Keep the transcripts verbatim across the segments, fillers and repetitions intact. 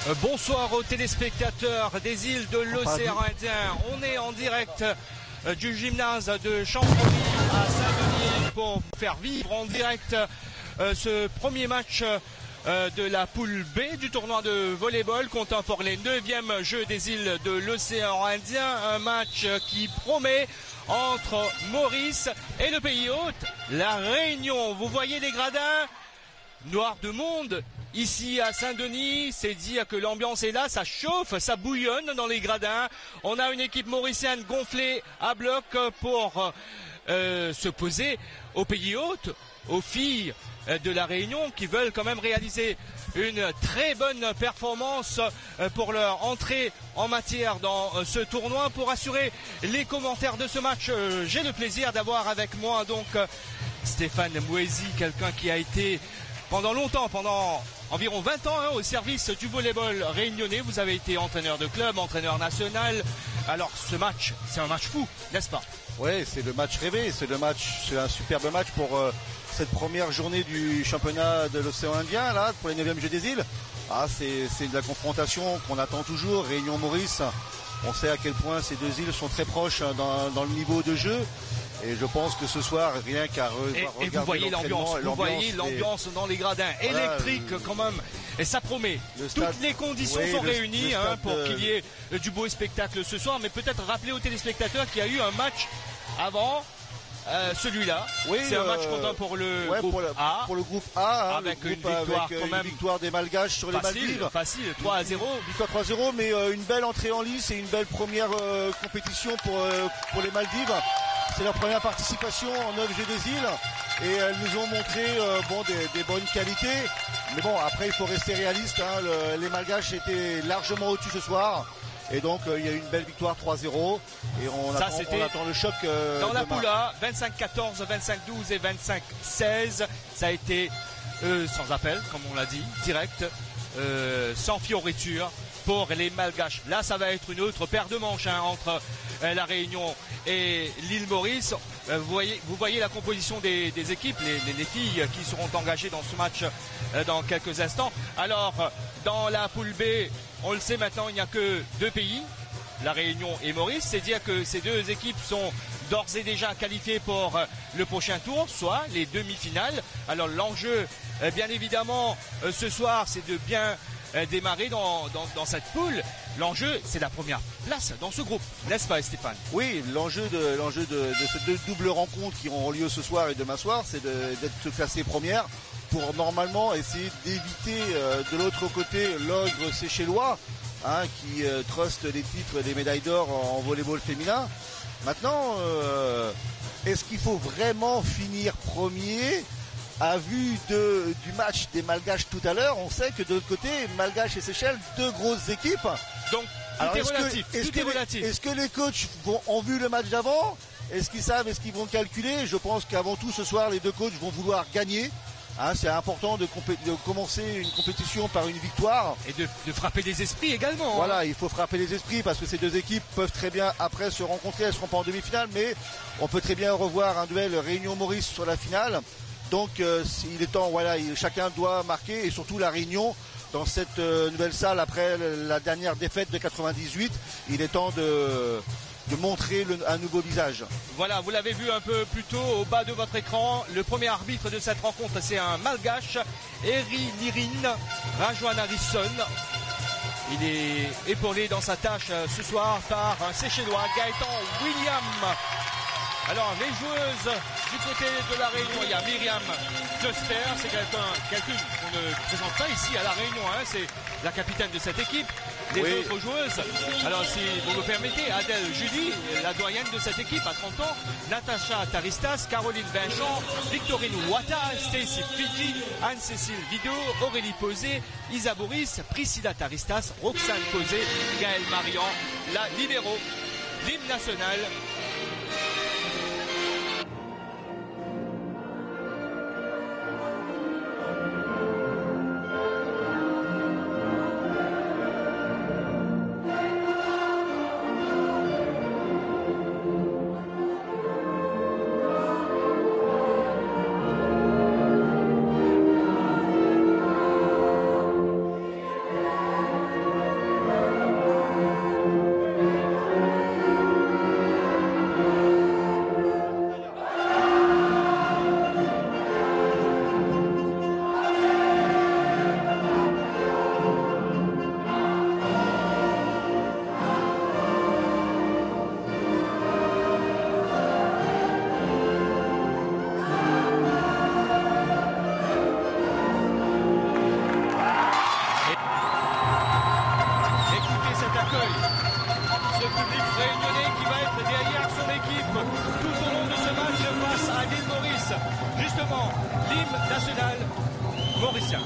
Bonsoir aux téléspectateurs des îles de l'océan Indien. On est en direct du gymnase de Champollion à Saint-Denis pour faire vivre en direct ce premier match de la poule B du tournoi de volleyball comptant pour les neuvièmes Jeux des îles de l'océan Indien. Un match qui promet entre Maurice et le pays hôte, la Réunion. Vous voyez les gradins noirs de monde. Ici à Saint-Denis, c'est dire que l'ambiance est là, ça chauffe, ça bouillonne dans les gradins. On a une équipe mauricienne gonflée à bloc pour euh, se poser au pays hôte, aux filles de la Réunion qui veulent quand même réaliser une très bonne performance pour leur entrée en matière dans ce tournoi. Pour assurer les commentaires de ce match, j'ai le plaisir d'avoir avec moi donc Stéphane Mouési, quelqu'un qui a été pendant longtemps, pendant environ vingt ans hein, au service du volleyball réunionnais. Vous avez été entraîneur de club, entraîneur national. Alors ce match, c'est un match fou, n'est-ce pas? Oui, c'est le match rêvé, c'est le match, c'est un superbe match pour euh, cette première journée du championnat de l'océan Indien, là, pour les neuvièmes Jeux des îles. Ah, c'est, c'est de la confrontation qu'on attend toujours, Réunion-Maurice. On sait à quel point ces deux îles sont très proches dans, dans le niveau de jeu. Et je pense que ce soir, rien qu'à re- et, regarder et vous voyez l'ambiance, vous voyez l'ambiance des... dans les gradins, voilà, électrique euh, quand même, et ça promet. Stade, toutes les conditions oui, sont le, réunies le hein, pour qu'il y ait euh, du beau spectacle ce soir, mais peut-être rappeler aux téléspectateurs qu'il y a eu un match avant euh, celui-là. Oui, c'est euh, un match comptant pour le ouais, groupe pour le, A, pour le groupe A, hein, avec le une groupe victoire avec, quand une même victoire des Malgaches sur les facile, Maldives. Facile, trois à zéro. Victoire trois à zéro, mais euh, une belle entrée en lice et une belle première euh, compétition pour euh, pour les Maldives. C'est leur première participation en neuf Jeux des îles et elles nous ont montré euh, bon, des, des bonnes qualités. Mais bon, après il faut rester réaliste. Hein, le, les Malgaches étaient largement au-dessus ce soir. Et donc euh, il y a eu une belle victoire trois à zéro. Et on, Ça, attend, on attend le choc. Euh, dans la demain. poule A, vingt-cinq quatorze, vingt-cinq douze et vingt-cinq seize. Ça a été euh, sans appel, comme on l'a dit, direct, euh, sans fioriture pour les Malgaches. Là, ça va être une autre paire de manches hein, entre euh, la Réunion et l'île Maurice. Euh, vous, voyez, vous voyez la composition des, des équipes, les, les, les filles qui seront engagées dans ce match euh, dans quelques instants. Alors, dans la poule B, on le sait maintenant, il n'y a que deux pays, la Réunion et Maurice. C'est dire que ces deux équipes sont d'ores et déjà qualifiées pour euh, le prochain tour, soit les demi-finales. Alors l'enjeu, euh, bien évidemment, euh, ce soir, c'est de bien euh, démarrer dans, dans, dans cette poule. L'enjeu, c'est la première place dans ce groupe, n'est-ce pas Stéphane? Oui, l'enjeu de l'enjeu de, de ces deux doubles rencontres qui auront lieu ce soir et demain soir, c'est de, d'être classé première pour normalement essayer d'éviter euh, de l'autre côté l'ogre séchellois hein, qui euh, truste les titres des médailles d'or en, en volleyball féminin. Maintenant, euh, est-ce qu'il faut vraiment finir premier? À vue de, du match des Malgaches tout à l'heure, on sait que de l'autre côté, Malgaches et Seychelles, deux grosses équipes. Donc, tout Alors, est est-ce relatif. Que, est-ce, tout que est les, relatif. est-ce que les coachs vont, ont vu le match d'avant? Est-ce qu'ils savent? Est-ce qu'ils vont calculer? Je pense qu'avant tout, ce soir, les deux coachs vont vouloir gagner. Hein, c'est important de, compé- de commencer une compétition par une victoire. Et de, de frapper des esprits également. Voilà, hein. il faut frapper les esprits parce que ces deux équipes peuvent très bien après se rencontrer. Elles ne seront pas en demi-finale, mais on peut très bien revoir un duel Réunion-Maurice sur la finale. Donc euh, il est temps, voilà, il, chacun doit marquer et surtout la Réunion dans cette euh, nouvelle salle après la dernière défaite de quatre-vingt-dixhuit. Il est temps de, de montrer le, un nouveau visage. Voilà, vous l'avez vu un peu plus tôt au bas de votre écran. Le premier arbitre de cette rencontre, c'est un Malgache, Eri Lirin Rajoan Harrison. Il est épaulé dans sa tâche ce soir par un Séchellois, Gaëtan William. Alors, les joueuses du côté de la Réunion, il y a Myriam Cluster, c'est quelqu'un, quelqu'une qu'on ne présente pas ici à la Réunion, hein, c'est la capitaine de cette équipe. Les oui. autres joueuses, alors si vous me permettez, Adèle Julie, la doyenne de cette équipe à trente ans, Natacha Taristas, Caroline Vincent, Victorine Wata, Stacy Fiji, Anne-Cécile Vido, Aurélie Posé, Isa Boris, Priscilla Taristas, Roxane Posé, Gaëlle Marian, la libéraux, l'hymne national. accueille ce public réunionnais qui va être derrière son équipe tout au long de ce match face à l'île Maurice. Justement, l'hymne national mauricien.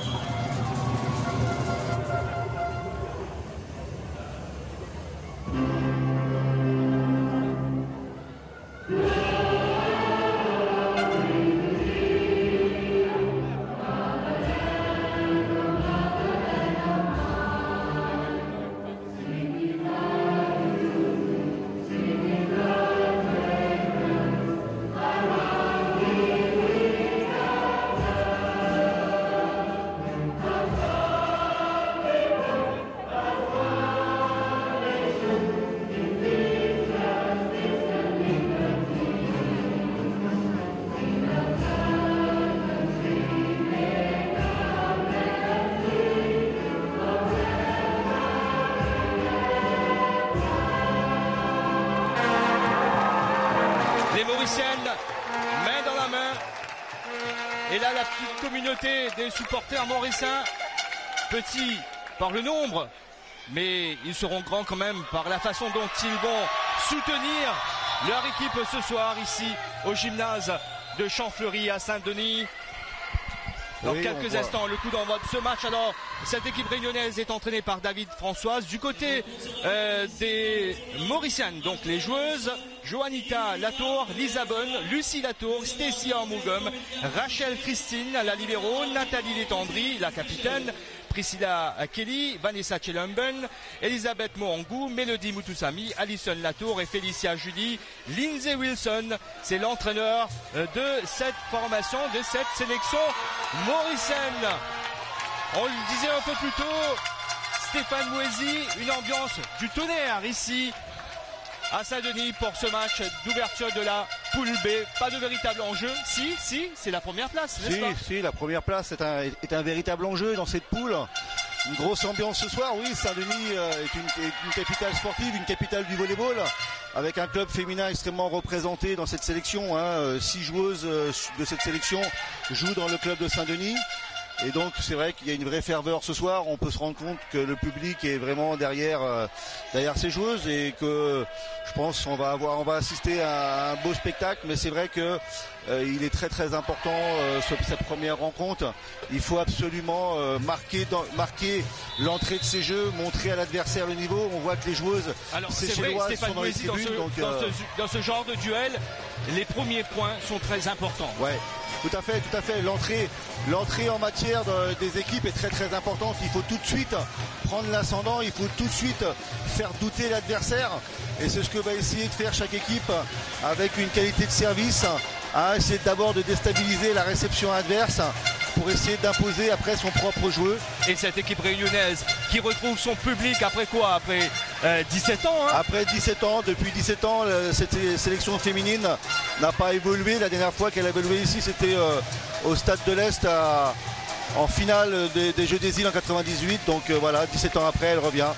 Les Mauriciennes, main dans la main. Et là, la petite communauté des supporters mauriciens, petits par le nombre, mais ils seront grands quand même par la façon dont ils vont soutenir leur équipe ce soir ici au gymnase de Champfleury à Saint-Denis. Dans oui, quelques instants, le coup d'envoi de ce match. Alors, cette équipe réunionnaise est entraînée par David Françoise. Du côté euh, des Mauriciennes, donc les joueuses, Joanita Latour, Lisa Bonne, Lucie Latour, Stécie Armougom, Rachel Christine, la libéro, Nathalie Létendry, la capitaine, Priscilla Kelly, Vanessa Chelumben, Elisabeth Mohangou, Mélodie Moutoussami, Alison Latour et Félicia Julie. Lindsay Wilson, c'est l'entraîneur de cette formation, de cette sélection mauricienne. On le disait un peu plus tôt, Stéphane Mouézy, une ambiance du tonnerre ici à Saint-Denis pour ce match d'ouverture de la poule B. Pas de véritable enjeu. Si, si, c'est la première place, n'est-ce si, pas? Si, la première place est un, est un véritable enjeu dans cette poule. Une grosse ambiance ce soir, oui. Saint-Denis est une, est une capitale sportive, une capitale du volleyball, avec un club féminin extrêmement représenté dans cette sélection. Hein. Six joueuses de cette sélection jouent dans le club de Saint-Denis. Et donc c'est vrai qu'il y a une vraie ferveur ce soir. On peut se rendre compte que le public est vraiment derrière, euh, derrière ces joueuses et que je pense qu'on va avoir, on va assister à un beau spectacle. Mais c'est vrai que euh, il est très très important euh, cette première rencontre. Il faut absolument euh, marquer, dans, marquer l'entrée de ces jeux, montrer à l'adversaire le niveau. On voit que les joueuses séchelloises sont dans les tribunes. Dans, donc, dans, euh... ce, dans ce genre de duel, les premiers points sont très importants. Ouais. Tout à fait, tout à fait. L'entrée, l'entrée en matière de, des équipes est très très importante. Il faut tout de suite prendre l'ascendant, il faut tout de suite faire douter l'adversaire. Et c'est ce que va essayer de faire chaque équipe avec une qualité de service, à essayer d'abord de déstabiliser la réception adverse pour essayer d'imposer après son propre jeu. Et cette équipe réunionnaise qui retrouve son public après quoi? Après euh, dix-sept ans hein. Après dix-sept ans, depuis dix-sept ans, cette sélection féminine n'a pas évolué. La dernière fois qu'elle a évolué ici, c'était euh, au Stade de l'Est à, en finale des, des Jeux des Îles en quatre-vingt-dix-huit. Donc euh, voilà, dix-sept ans après, elle revient.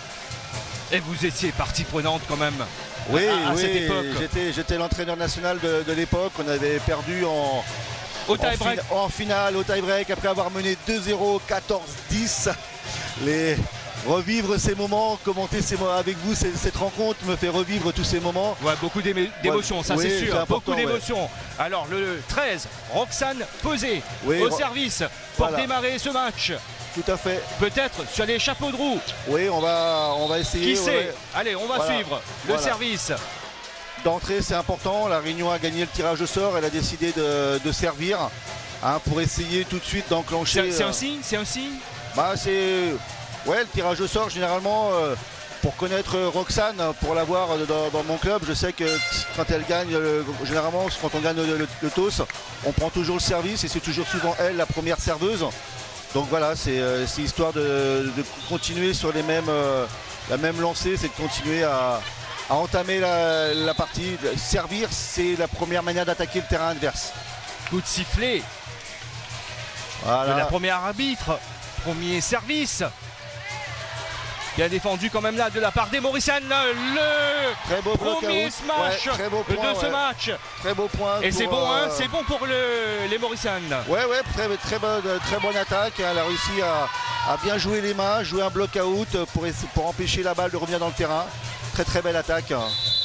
Et vous étiez partie prenante quand même. Oui, à, à oui, cette époque. J'étais, j'étais l'entraîneur national de, de l'époque. On avait perdu en... Au tie-break. En, en finale, au tie-break, après avoir mené deux zéro, quatorze dix. Les... Revivre ces moments, commenter ces moments avec vous, cette rencontre me fait revivre tous ces moments. Ouais, beaucoup d'émotions, ouais, ça oui, c'est sûr. C'est beaucoup d'émotions. Ouais. Alors le treize, Roxane Pesé oui, au service pour voilà. démarrer ce match. Tout à fait. Peut-être sur les chapeaux de roue. Oui, on va, on va essayer. Qui sait ouais. Allez, on va voilà. suivre le voilà. service. D'entrée, c'est important. La Réunion a gagné le tirage au sort. Elle a décidé de, de servir hein, pour essayer tout de suite d'enclencher. C'est un signe C'est un signe Bah, c'est. Ouais, le tirage au sort, généralement, euh, pour connaître Roxane, pour l'avoir dans, dans mon club, je sais que quand elle gagne, le, généralement, quand on gagne le, le, le T O S, on prend toujours le service et c'est toujours souvent elle la première serveuse. Donc voilà, c'est euh, histoire de, de continuer sur les mêmes, euh, la même lancée, c'est de continuer à, à entamer la, la partie. Servir, c'est la première manière d'attaquer le terrain adverse. Coup de sifflet voilà. de la première arbitre, premier service. Bien défendu quand même là de la part des Mauriciennes. Le très beau premier smash ouais, beau point, de ce ouais. match. Très beau point. Et c'est bon, euh... hein, c'est bon pour le, les Mauriciennes. Ouais, ouais, très, très, bonne, très bonne attaque. Elle a réussi à, à bien jouer les mains, jouer un bloc out pour, pour empêcher la balle de revenir dans le terrain. Très très belle attaque.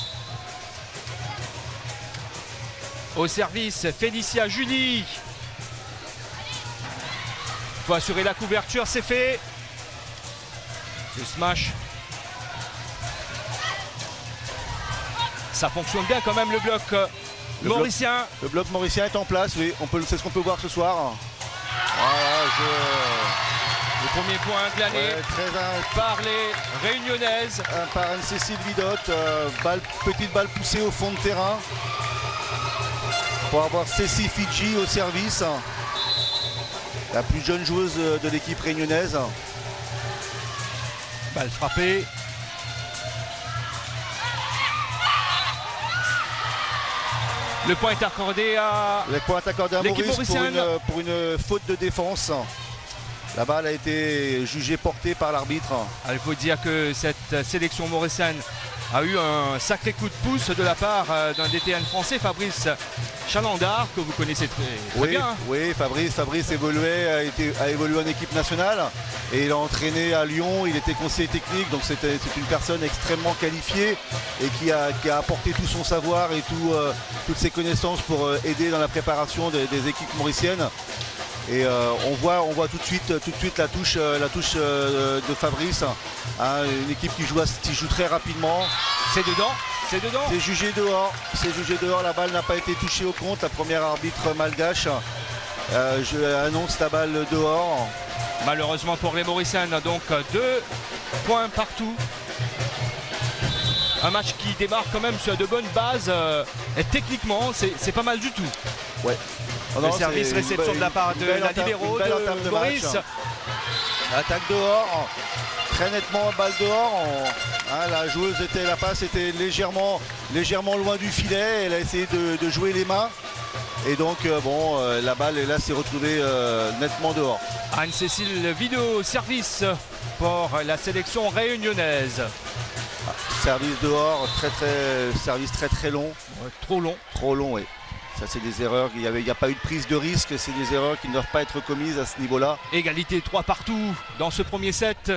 Au service, Félicia Julie. Il faut assurer la couverture, c'est fait. Le smash. Ça fonctionne bien quand même le bloc le mauricien. Bloc, le bloc mauricien est en place, oui. C'est ce qu'on peut voir ce soir. Voilà, je... Le premier point de l'année ouais, très... par les Réunionnaises. Par Anne-Cécile Vidotte. Euh, balle, petite balle poussée au fond de terrain. Pour avoir Cécile Fidji au service. La plus jeune joueuse de l'équipe réunionnaise. Balle frappée. Le point est accordé à Le point est accordé à Maurice pour une, pour une faute de défense. La balle a été jugée portée par l'arbitre. Il faut dire que cette sélection mauricienne a eu un sacré coup de pouce de la part d'un D T N français, Fabrice Chalandard, que vous connaissez très, très oui, bien. Oui, Fabrice, Fabrice évoluait, a, été, a évolué en équipe nationale et il a entraîné à Lyon, il était conseiller technique, donc c'est une personne extrêmement qualifiée et qui a, qui a apporté tout son savoir et tout, euh, toutes ses connaissances pour euh, aider dans la préparation des, des équipes mauriciennes. Et euh, on voit, on voit tout de suite, tout de suite la touche, euh, la touche euh, de Fabrice, hein, une équipe qui joue, qui joue très rapidement. C'est dedans, c'est dedans. C'est jugé dehors, c'est jugé dehors. La balle n'a pas été touchée au compte. La première arbitre malgache, euh, je annonce la balle dehors. Malheureusement pour les Mauriciennes, donc deux points partout. Un match qui démarre quand même sur de bonnes bases. Euh, et techniquement, c'est pas mal du tout. Ouais. Oh non, le service réception de la part de la libéraux de, de Maurice. Attaque dehors, très nettement balle dehors. On, hein, la joueuse était, la passe était légèrement, légèrement loin du filet. Elle a essayé de, de jouer les mains. Et donc euh, bon, euh, la balle là s'est retrouvée euh, nettement dehors. Anne-Cécile Vidot, service pour la sélection réunionnaise. Ah, service dehors, très très, service très très long. Ouais, trop long. Trop long, oui. Ça, c'est des erreurs, il n'y a pas eu de prise de risque, c'est des erreurs qui ne doivent pas être commises à ce niveau-là. Égalité trois partout dans ce premier set.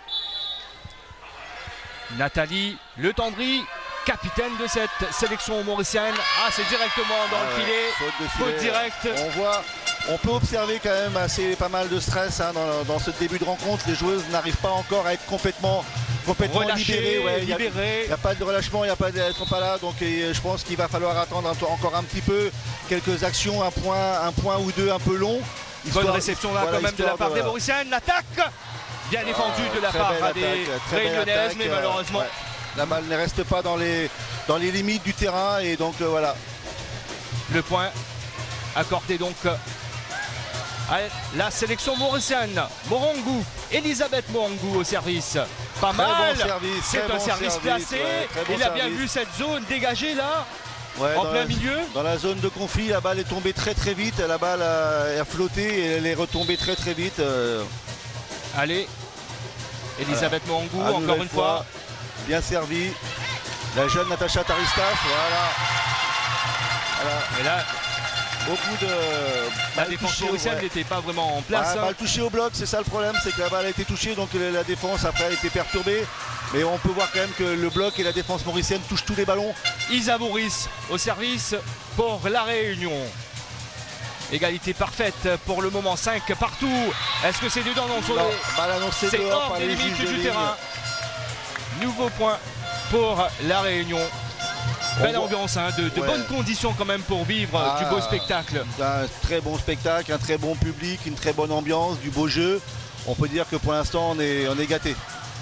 Nathalie Le Tendry, capitaine de cette sélection mauricienne. Ah, c'est directement dans ah, le filet. Faute de filet. Faute directe. On voit, on peut observer quand même assez pas mal de stress hein, dans, dans ce début de rencontre. Les joueuses n'arrivent pas encore à être complètement complètement relâché, libéré, ouais, libéré. Il n'y a, a pas de relâchement, il n'y a pas d'être pas là, donc et, je pense qu'il va falloir attendre un, encore un petit peu, quelques actions, un point, un point ou deux un peu long. Bonne réception là voilà, quand même de la part de, des Mauriciennes, l'attaque bien défendue ah, de la part attaque, des Réunionnaises, mais euh, malheureusement ouais. La balle ne reste pas dans les, dans les limites du terrain et donc euh, voilà. Le point accordé donc à la sélection mauricienne. Morongu, Elisabeth Morongu au service. Pas très mal, bon service, c'est un bon service, service placé. Ouais, bon il a service. bien vu cette zone dégagée là, ouais, en plein la, milieu. Dans la zone de conflit, la balle est tombée très très vite. La balle a, a flotté et elle est retombée très très vite. Euh... Allez, Elisabeth voilà. Morongu, à encore une fois. fois. Bien servi. La jeune Natacha Taristas, voilà. voilà. Et là, beaucoup de. La défense mauricienne n'était ouais. pas vraiment en place. Ah, hein. Balle touchée au bloc, c'est ça le problème, c'est que la balle a été touchée, donc la défense après a été perturbée. Mais on peut voir quand même que le bloc et la défense mauricienne touchent tous les ballons. Isa Maurice au service pour la Réunion. Égalité parfaite pour le moment, cinq partout. Est-ce que c'est dedans dans son... Non, balle annoncée c'est dehors hors par des les limites juges du de terrain. Nouveau point pour la Réunion. Belle ambiance, hein, de, de ouais. bonnes conditions quand même pour vivre ah, du beau spectacle. Un très bon spectacle, un très bon public, une très bonne ambiance, du beau jeu. On peut dire que pour l'instant on est, on est gâté.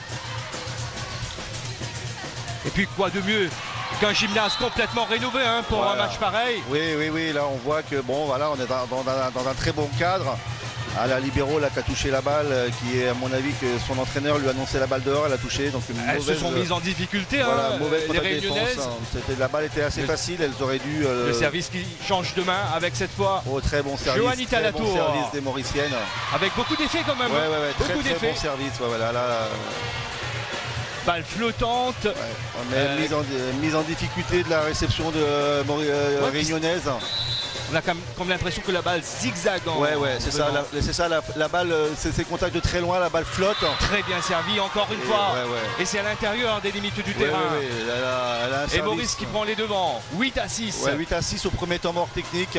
Et puis quoi de mieux qu'un gymnase complètement rénové hein, pour voilà. un match pareil. Oui, oui, oui, là on voit que bon voilà, on est dans, dans, dans un très bon cadre. À la libéraux là qui a touché la balle, qui est à mon avis que son entraîneur lui a annoncé la balle dehors, elle a touché. Donc une elles mauvaise, se sont mises en difficulté, voilà, hein, mauvaise les Réunionnaises. Hein. La balle était assez le, facile, elles auraient dû. Euh, le service qui change de main avec cette fois. Oh très bon service. Joanita très Latour. Bon service des Mauriciennes. Avec beaucoup d'effets quand même. Ouais, ouais, ouais, beaucoup très, très bon service. Ouais, voilà, là, balle flottante. Ouais. On euh, mise, en, mise en difficulté de la réception de euh, ouais, réunionnaise. On a quand même, comme l'impression que la balle zigzague. Ouais, ouais, c'est ça, la, c'est ça, la, la balle, c'est contact de très loin, la balle flotte. Très bien servi, encore une et, fois. Ouais, ouais. Et c'est à l'intérieur des limites du ouais, terrain. Ouais, ouais. Elle a, elle a un et service. Maurice qui prend les devants. huit à six. Ouais, huit à six au premier temps mort technique.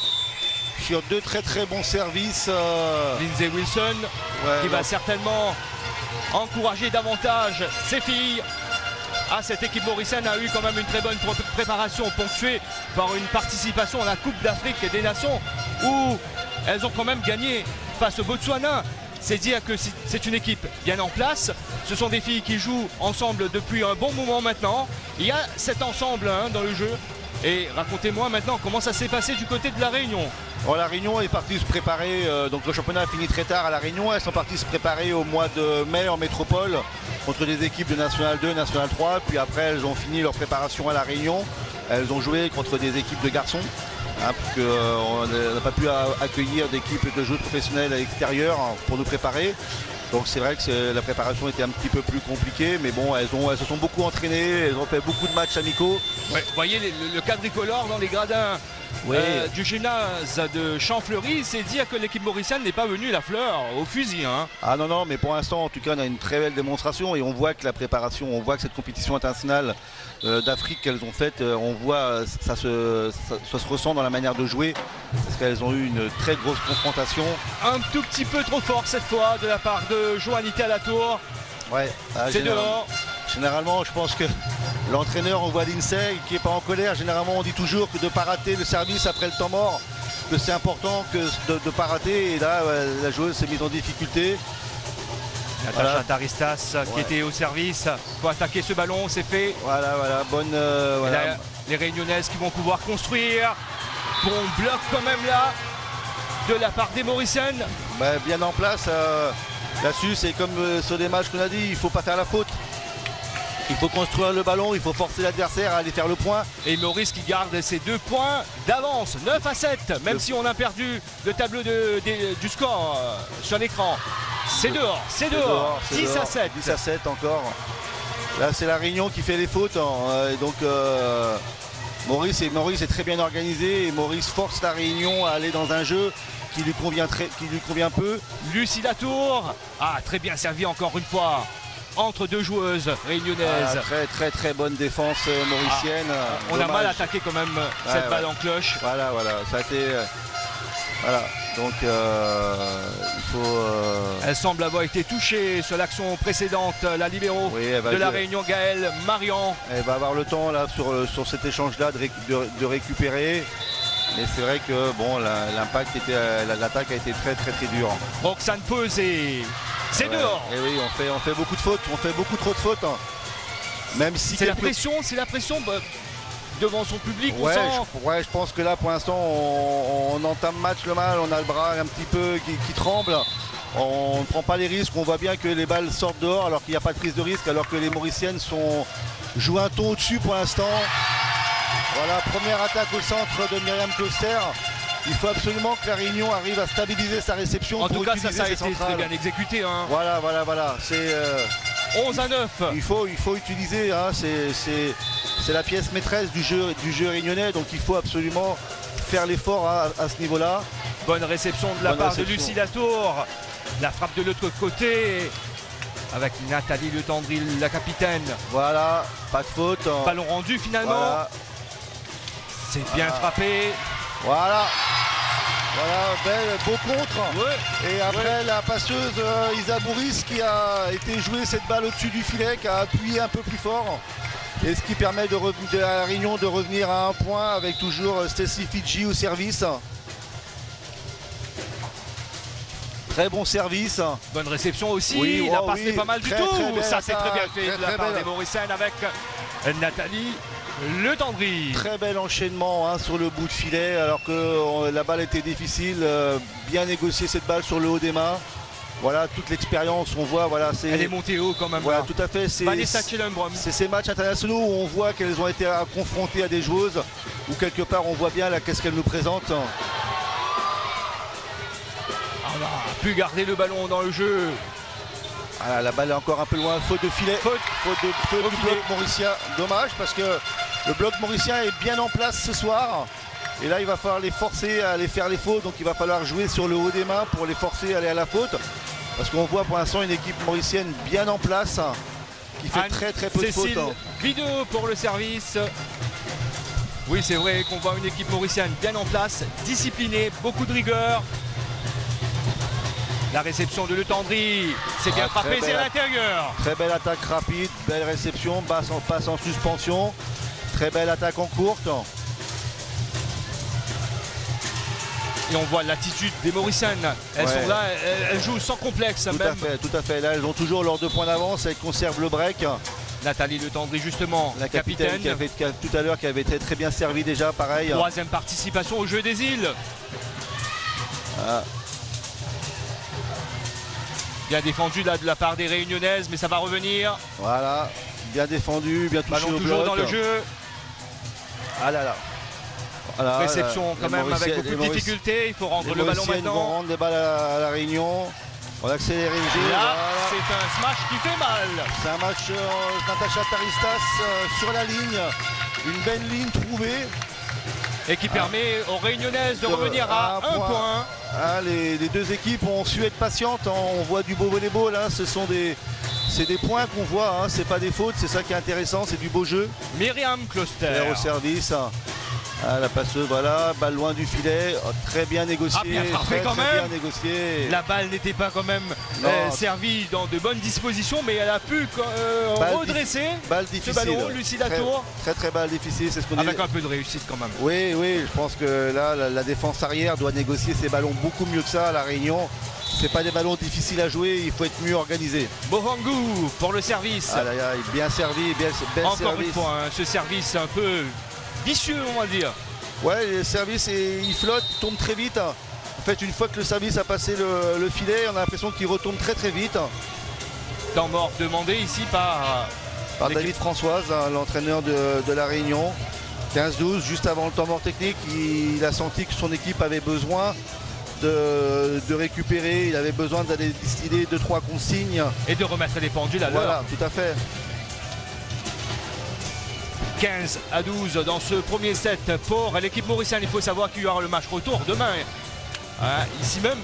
Sur deux très très bons services. Euh... Lindsay Wilson ouais, qui non. va certainement encourager davantage ses filles. Ah, cette équipe mauricienne a eu quand même une très bonne préparation ponctuée par une participation à la Coupe d'Afrique des Nations où elles ont quand même gagné face au Botswana. C'est dire que c'est une équipe bien en place. Ce sont des filles qui jouent ensemble depuis un bon moment maintenant. Il y a cet ensemble hein, dans le jeu. Et racontez-moi maintenant comment ça s'est passé du côté de la Réunion. Bon, la Réunion est partie se préparer, euh, donc le championnat a fini très tard à la Réunion. Elles sont parties se préparer au mois de mai en métropole contre des équipes de National deux, National trois. Puis après elles ont fini leur préparation à la Réunion. Elles ont joué contre des équipes de garçons. Hein, parce qu'on euh, n'a pas pu accueillir d'équipes de jeux professionnels à l'extérieur hein, pour nous préparer. Donc c'est vrai que la préparation était un petit peu plus compliquée, mais bon, elles, ont, elles se sont beaucoup entraînées, elles ont fait beaucoup de matchs amicaux. Ouais, vous voyez le, le quadricolore dans les gradins ouais. euh, du gymnase de Champfleury, c'est dire que l'équipe mauricienne n'est pas venue la fleur au fusil. Hein. Ah non, non, mais pour l'instant, en tout cas, on a une très belle démonstration et on voit que la préparation, on voit que cette compétition internationale euh, d'Afrique qu'elles ont faite, euh, on voit ça se, ça, ça se ressent dans la manière de jouer, parce qu'elles ont eu une très grosse confrontation. Un tout petit peu trop fort cette fois de la part de Joanité à la tour. Ouais, ah, c'est dehors. Généralement, je pense que l'entraîneur, on voit Lindsay qui n'est pas en colère. Généralement, on dit toujours que de ne pas rater le service après le temps mort, que c'est important que de ne pas rater. Et là, ouais, la joueuse s'est mise en difficulté. Natacha voilà. Taristas qui ouais. était au service. Il faut attaquer ce ballon, c'est fait. Voilà, voilà, bonne. Euh, voilà. Là, les Réunionnaises qui vont pouvoir construire. Bon bloc quand même là de la part des Mauriciennes. Bah, bien en place. Euh, Là-dessus, c'est comme euh, sur des matchs qu'on a dit, il ne faut pas faire la faute. Il faut construire le ballon, il faut forcer l'adversaire à aller faire le point. Et Maurice qui garde ses deux points d'avance, neuf à sept, même le... si on a perdu le tableau de, de, du score euh, sur l'écran. C'est dehors, c'est dehors, dehors dix à sept. dix à sept encore. Là, c'est la Réunion qui fait les fautes. Hein, et donc, euh, Maurice, est, Maurice est très bien organisé et Maurice force la Réunion à aller dans un jeu qui lui convient, très, qui lui convient peu. Lucie Latour, ah, très bien servi encore une fois. Entre deux joueuses réunionnaises. Ah, très très très bonne défense euh, mauricienne. Ah, on Dommage. a mal attaqué quand même ouais, cette ouais. balle en cloche. Voilà, voilà, ça a été... Euh, voilà, donc euh, il faut... Euh... Elle semble avoir été touchée sur l'action précédente, la libéro oui, de la Réunion, Gaëlle Marian. Elle va avoir le temps là sur, sur cet échange-là de, ré, de, de récupérer. Mais c'est vrai que bon, l'impact était, l'attaque a été très très très dure. Roxane Pesé, c'est ouais, dehors. Et oui, on fait, on fait beaucoup de fautes, on fait beaucoup trop de fautes. Hein. Même si c'est la pression, c'est la pression bah, devant son public. Ouais, je, ouais, je pense que là pour l'instant on, on entame match le mal, on a le bras un petit peu qui, qui tremble. On ne prend pas les risques, on voit bien que les balles sortent dehors alors qu'il n'y a pas de prise de risque, alors que les Mauriciennes sont, jouent un ton au-dessus pour l'instant. Voilà, première attaque au centre de Myriam Closter. Il faut absolument que la Réunion arrive à stabiliser sa réception. En pour tout cas, ça, ça a été centrales. très bien exécuté. Hein. Voilà, voilà, voilà. C'est euh, onze à neuf. Il faut, il faut utiliser, hein, c'est la pièce maîtresse du jeu, du jeu réunionnais. Donc il faut absolument faire l'effort à, à ce niveau-là. Bonne réception de la Bonne part réception. de Lucie Latour. La frappe de l'autre côté. Avec Nathalie Le Tendril, la capitaine. Voilà, pas de faute. Hein. Ballon rendu finalement. Voilà. C'est bien voilà. frappé. Voilà. Voilà, belle, beau contre. Ouais. Et après ouais. la passeuse euh, Isa Bourris qui a été jouer cette balle au-dessus du filet, qui a appuyé un peu plus fort. Et ce qui permet de, de à la Réunion de revenir à un point avec toujours Stacy Fidji au service. Très bon service. Bonne réception aussi. Oui, la oh, passe oui. n'est pas mal très, du tout. Très Ça c'est très bien fait très, de la très part belle. des Mauriciennes avec Nathalie Le Tendry. Très bel enchaînement hein, sur le bout de filet alors que euh, la balle était difficile. Euh, bien négocier cette balle sur le haut des mains. Voilà toute l'expérience, on voit. Voilà, est... Elle est montée haut quand même. Voilà, tout à fait. C'est ces matchs internationaux où on voit qu'elles ont été confrontées à des joueuses où quelque part on voit bien qu'est-ce qu'elles nous présentent. On a pu garder le ballon dans le jeu. Ah, la balle est encore un peu loin, faute de filet. Faute, faute de, faute au du filet. bloc mauricien. Dommage parce que le bloc mauricien est bien en place ce soir. Et là, il va falloir les forcer à aller faire les fautes. Donc il va falloir jouer sur le haut des mains pour les forcer à aller à la faute. Parce qu'on voit pour l'instant une équipe mauricienne bien en place, qui fait Anne très très peu Cécile, de fautes. vidéo pour le service. Oui, c'est vrai qu'on voit une équipe mauricienne bien en place, disciplinée, beaucoup de rigueur. La réception de Le Tendry, c'est bien Ah, frappé, très c'est à belle- l'intérieur. Très belle attaque rapide, belle réception, passe en, passe en suspension. Très belle attaque en courte. Et on voit l'attitude des Mauriciennes. Elles Ouais. sont là, elles, elles jouent sans complexe. Tout même. à fait, tout à fait. Là, elles ont toujours leurs deux points d'avance, elles conservent le break. Nathalie Le Tendry, justement, La capitaine, capitaine. qui avait qui a- tout à l'heure, qui avait été très bien servi déjà, pareil. Troisième participation au jeu des îles. Ah, Bien défendu là, de la part des Réunionnaises, mais ça va revenir. voilà, bien défendu, bien touché Ballon au toujours bloc. dans le jeu. Ah là là. Voilà, Réception là, quand les même avec Mauriciennes- beaucoup les de Maurici- difficultés. Il faut rendre les le ballon Mauriciennes vont maintenant. rendre les balles à, à la Réunion. On va accélérer le jeu. Là, voilà. c'est un smash qui fait mal. C'est un match euh, Natacha Taristas euh, sur la ligne. Une belle ligne trouvée. Et qui permet aux Réunionnaises de De- revenir à un un point. point. Ah, les, les deux équipes ont su être patientes. Hein. On voit du beau volleyball. Hein. Ce sont des, c'est des points qu'on voit. Hein. C'est pas des fautes. C'est ça qui est intéressant. C'est du beau jeu. Myriam Closter. Faire au service. Ah, la passeuse, voilà, balle loin du filet. Oh, très bien négocié. Ah, bien frappé très, quand très même. bien négocié. La balle n'était pas quand même Non. euh, servie dans de bonnes dispositions, mais elle a pu euh, Balle redresser Balle ce difficile. ballon, Lucie très, Latour, très très balle difficile. C'est ce qu'on avec dit. un peu de réussite quand même. Oui, oui, je pense que là, la, la défense arrière doit négocier ses ballons beaucoup mieux que ça à La Réunion. C'est pas des ballons difficiles à jouer, il faut être mieux organisé. Bohangou pour le service. Ah là là, bien servi, bien, bel Encore service. une fois, hein, ce service un peu vicieux, on va dire. Ouais, le service, et il flotte, il tombe très vite. En fait, une fois que le service a passé le, le filet, on a l'impression qu'il retombe très très vite. Temps mort demandé ici par, Par l'équipe. David Françoise, hein, l'entraîneur de, de La Réunion. quinze douze, juste avant le temps mort technique, il, il a senti que son équipe avait besoin de, de récupérer, il avait besoin d'aller distiller deux trois consignes. et de remettre les pendules à l'heure. Voilà, tout à fait. quinze à douze dans ce premier set pour l'équipe mauricienne. Il faut savoir qu'il y aura le match retour demain, hein, ici même,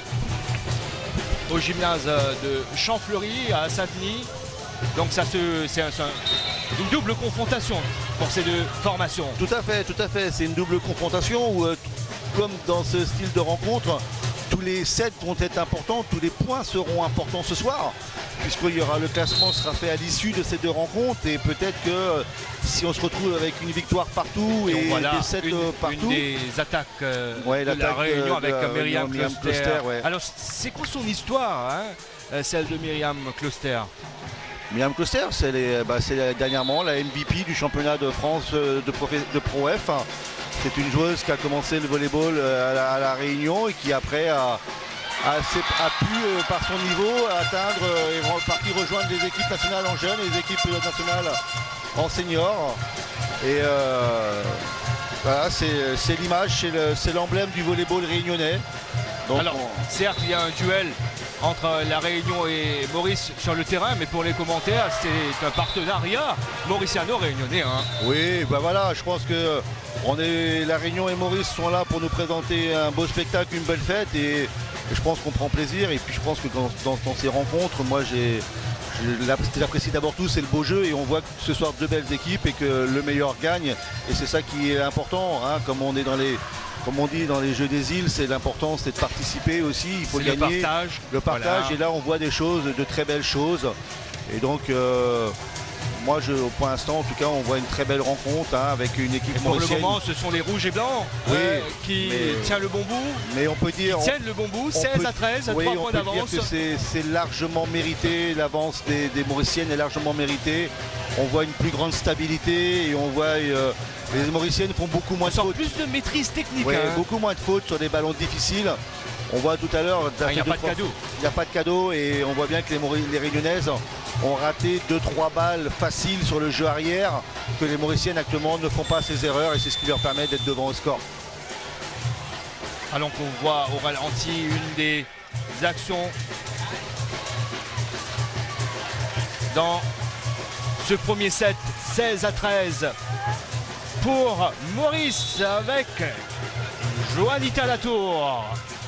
au gymnase de Champfleury à Saint-Denis. Donc ça se, c'est un- c'est un- une double confrontation pour ces deux formations. Tout à fait, tout à fait. C'est une double confrontation où, euh, t- comme dans ce style de rencontre, tous les sets vont être importants, tous les points seront importants ce soir, puisqu'il y aura le classement sera fait à l'issue de ces deux rencontres, et peut-être que euh, si on se retrouve avec une victoire partout et, Et on voit là des sets une, euh, partout. une des attaques euh, Ouais, de la l'attaque, Réunion euh, avec de la Myriam Réunion, Myriam Closter. Closter, ouais. Alors c'est quoi son histoire, hein, euh, celle de Myriam Closter? Myriam Closter, c'est les- bah, c'est la- dernièrement la M V P du championnat de France euh, de, Profe- de Pro F. C'est une joueuse qui a commencé le volleyball euh, à la, à la Réunion et qui après a, a, s'est- a pu, euh, par son niveau, atteindre euh, et re- partir rejoindre les équipes nationales en jeunes et les équipes nationales en senior. Et euh, voilà, c'est c'est l'image, c'est le- c'est l'emblème du volleyball réunionnais. Donc, Alors, on- certes, il y a un duel entre la Réunion et Maurice sur le terrain, mais pour les commentaires, c'est un partenariat mauriciano-réunionnais. Hein. Oui, bah voilà, je pense que on est, la Réunion et Maurice sont là pour nous présenter un beau spectacle, une belle fête, et, et je pense qu'on prend plaisir. Et puis je pense que dans, dans- dans ces rencontres, moi j'ai, j'ai l'app- ce que j'apprécie d'abord tout, c'est le beau jeu, et on voit que ce soir deux belles équipes et que le meilleur gagne, et c'est ça qui est important, hein, comme on est dans les, comme on dit dans les Jeux des îles, c'est l'important, c'est de participer aussi, il faut C'est gagner. le partage. Le partage, Voilà. et là on voit des choses, de très belles choses. Et donc euh, moi je, pour l'instant en tout cas on voit une très belle rencontre, hein, avec une équipe Et pour le mauricienne. moment, ce sont les rouges et blancs Oui, euh, qui mais- tiennent le bon bout. Mais on peut dire, on- Tiennent le bon bout, on seize peut- à treize, oui, trois on points peut dire d'avance. que c'est c'est largement mérité, l'avance des, des Mauriciennes est largement méritée. On voit une plus grande stabilité et on voit euh, les Mauriciennes font beaucoup moins On de sent fautes. plus de maîtrise technique. Ouais, hein. beaucoup moins de fautes sur des ballons difficiles. On voit tout à l'heure, Ah, il n'y a pas de cadeau. Il n'y a pas de cadeau, et on voit bien que les, Mauri- les Réunionnaises ont raté deux trois balles faciles sur le jeu arrière, que les Mauriciennes actuellement ne font pas ces erreurs, et c'est ce qui leur permet d'être devant au score. Alors qu'on voit au ralenti une des actions dans ce premier set, seize à treize pour Maurice avec Juanita Latour.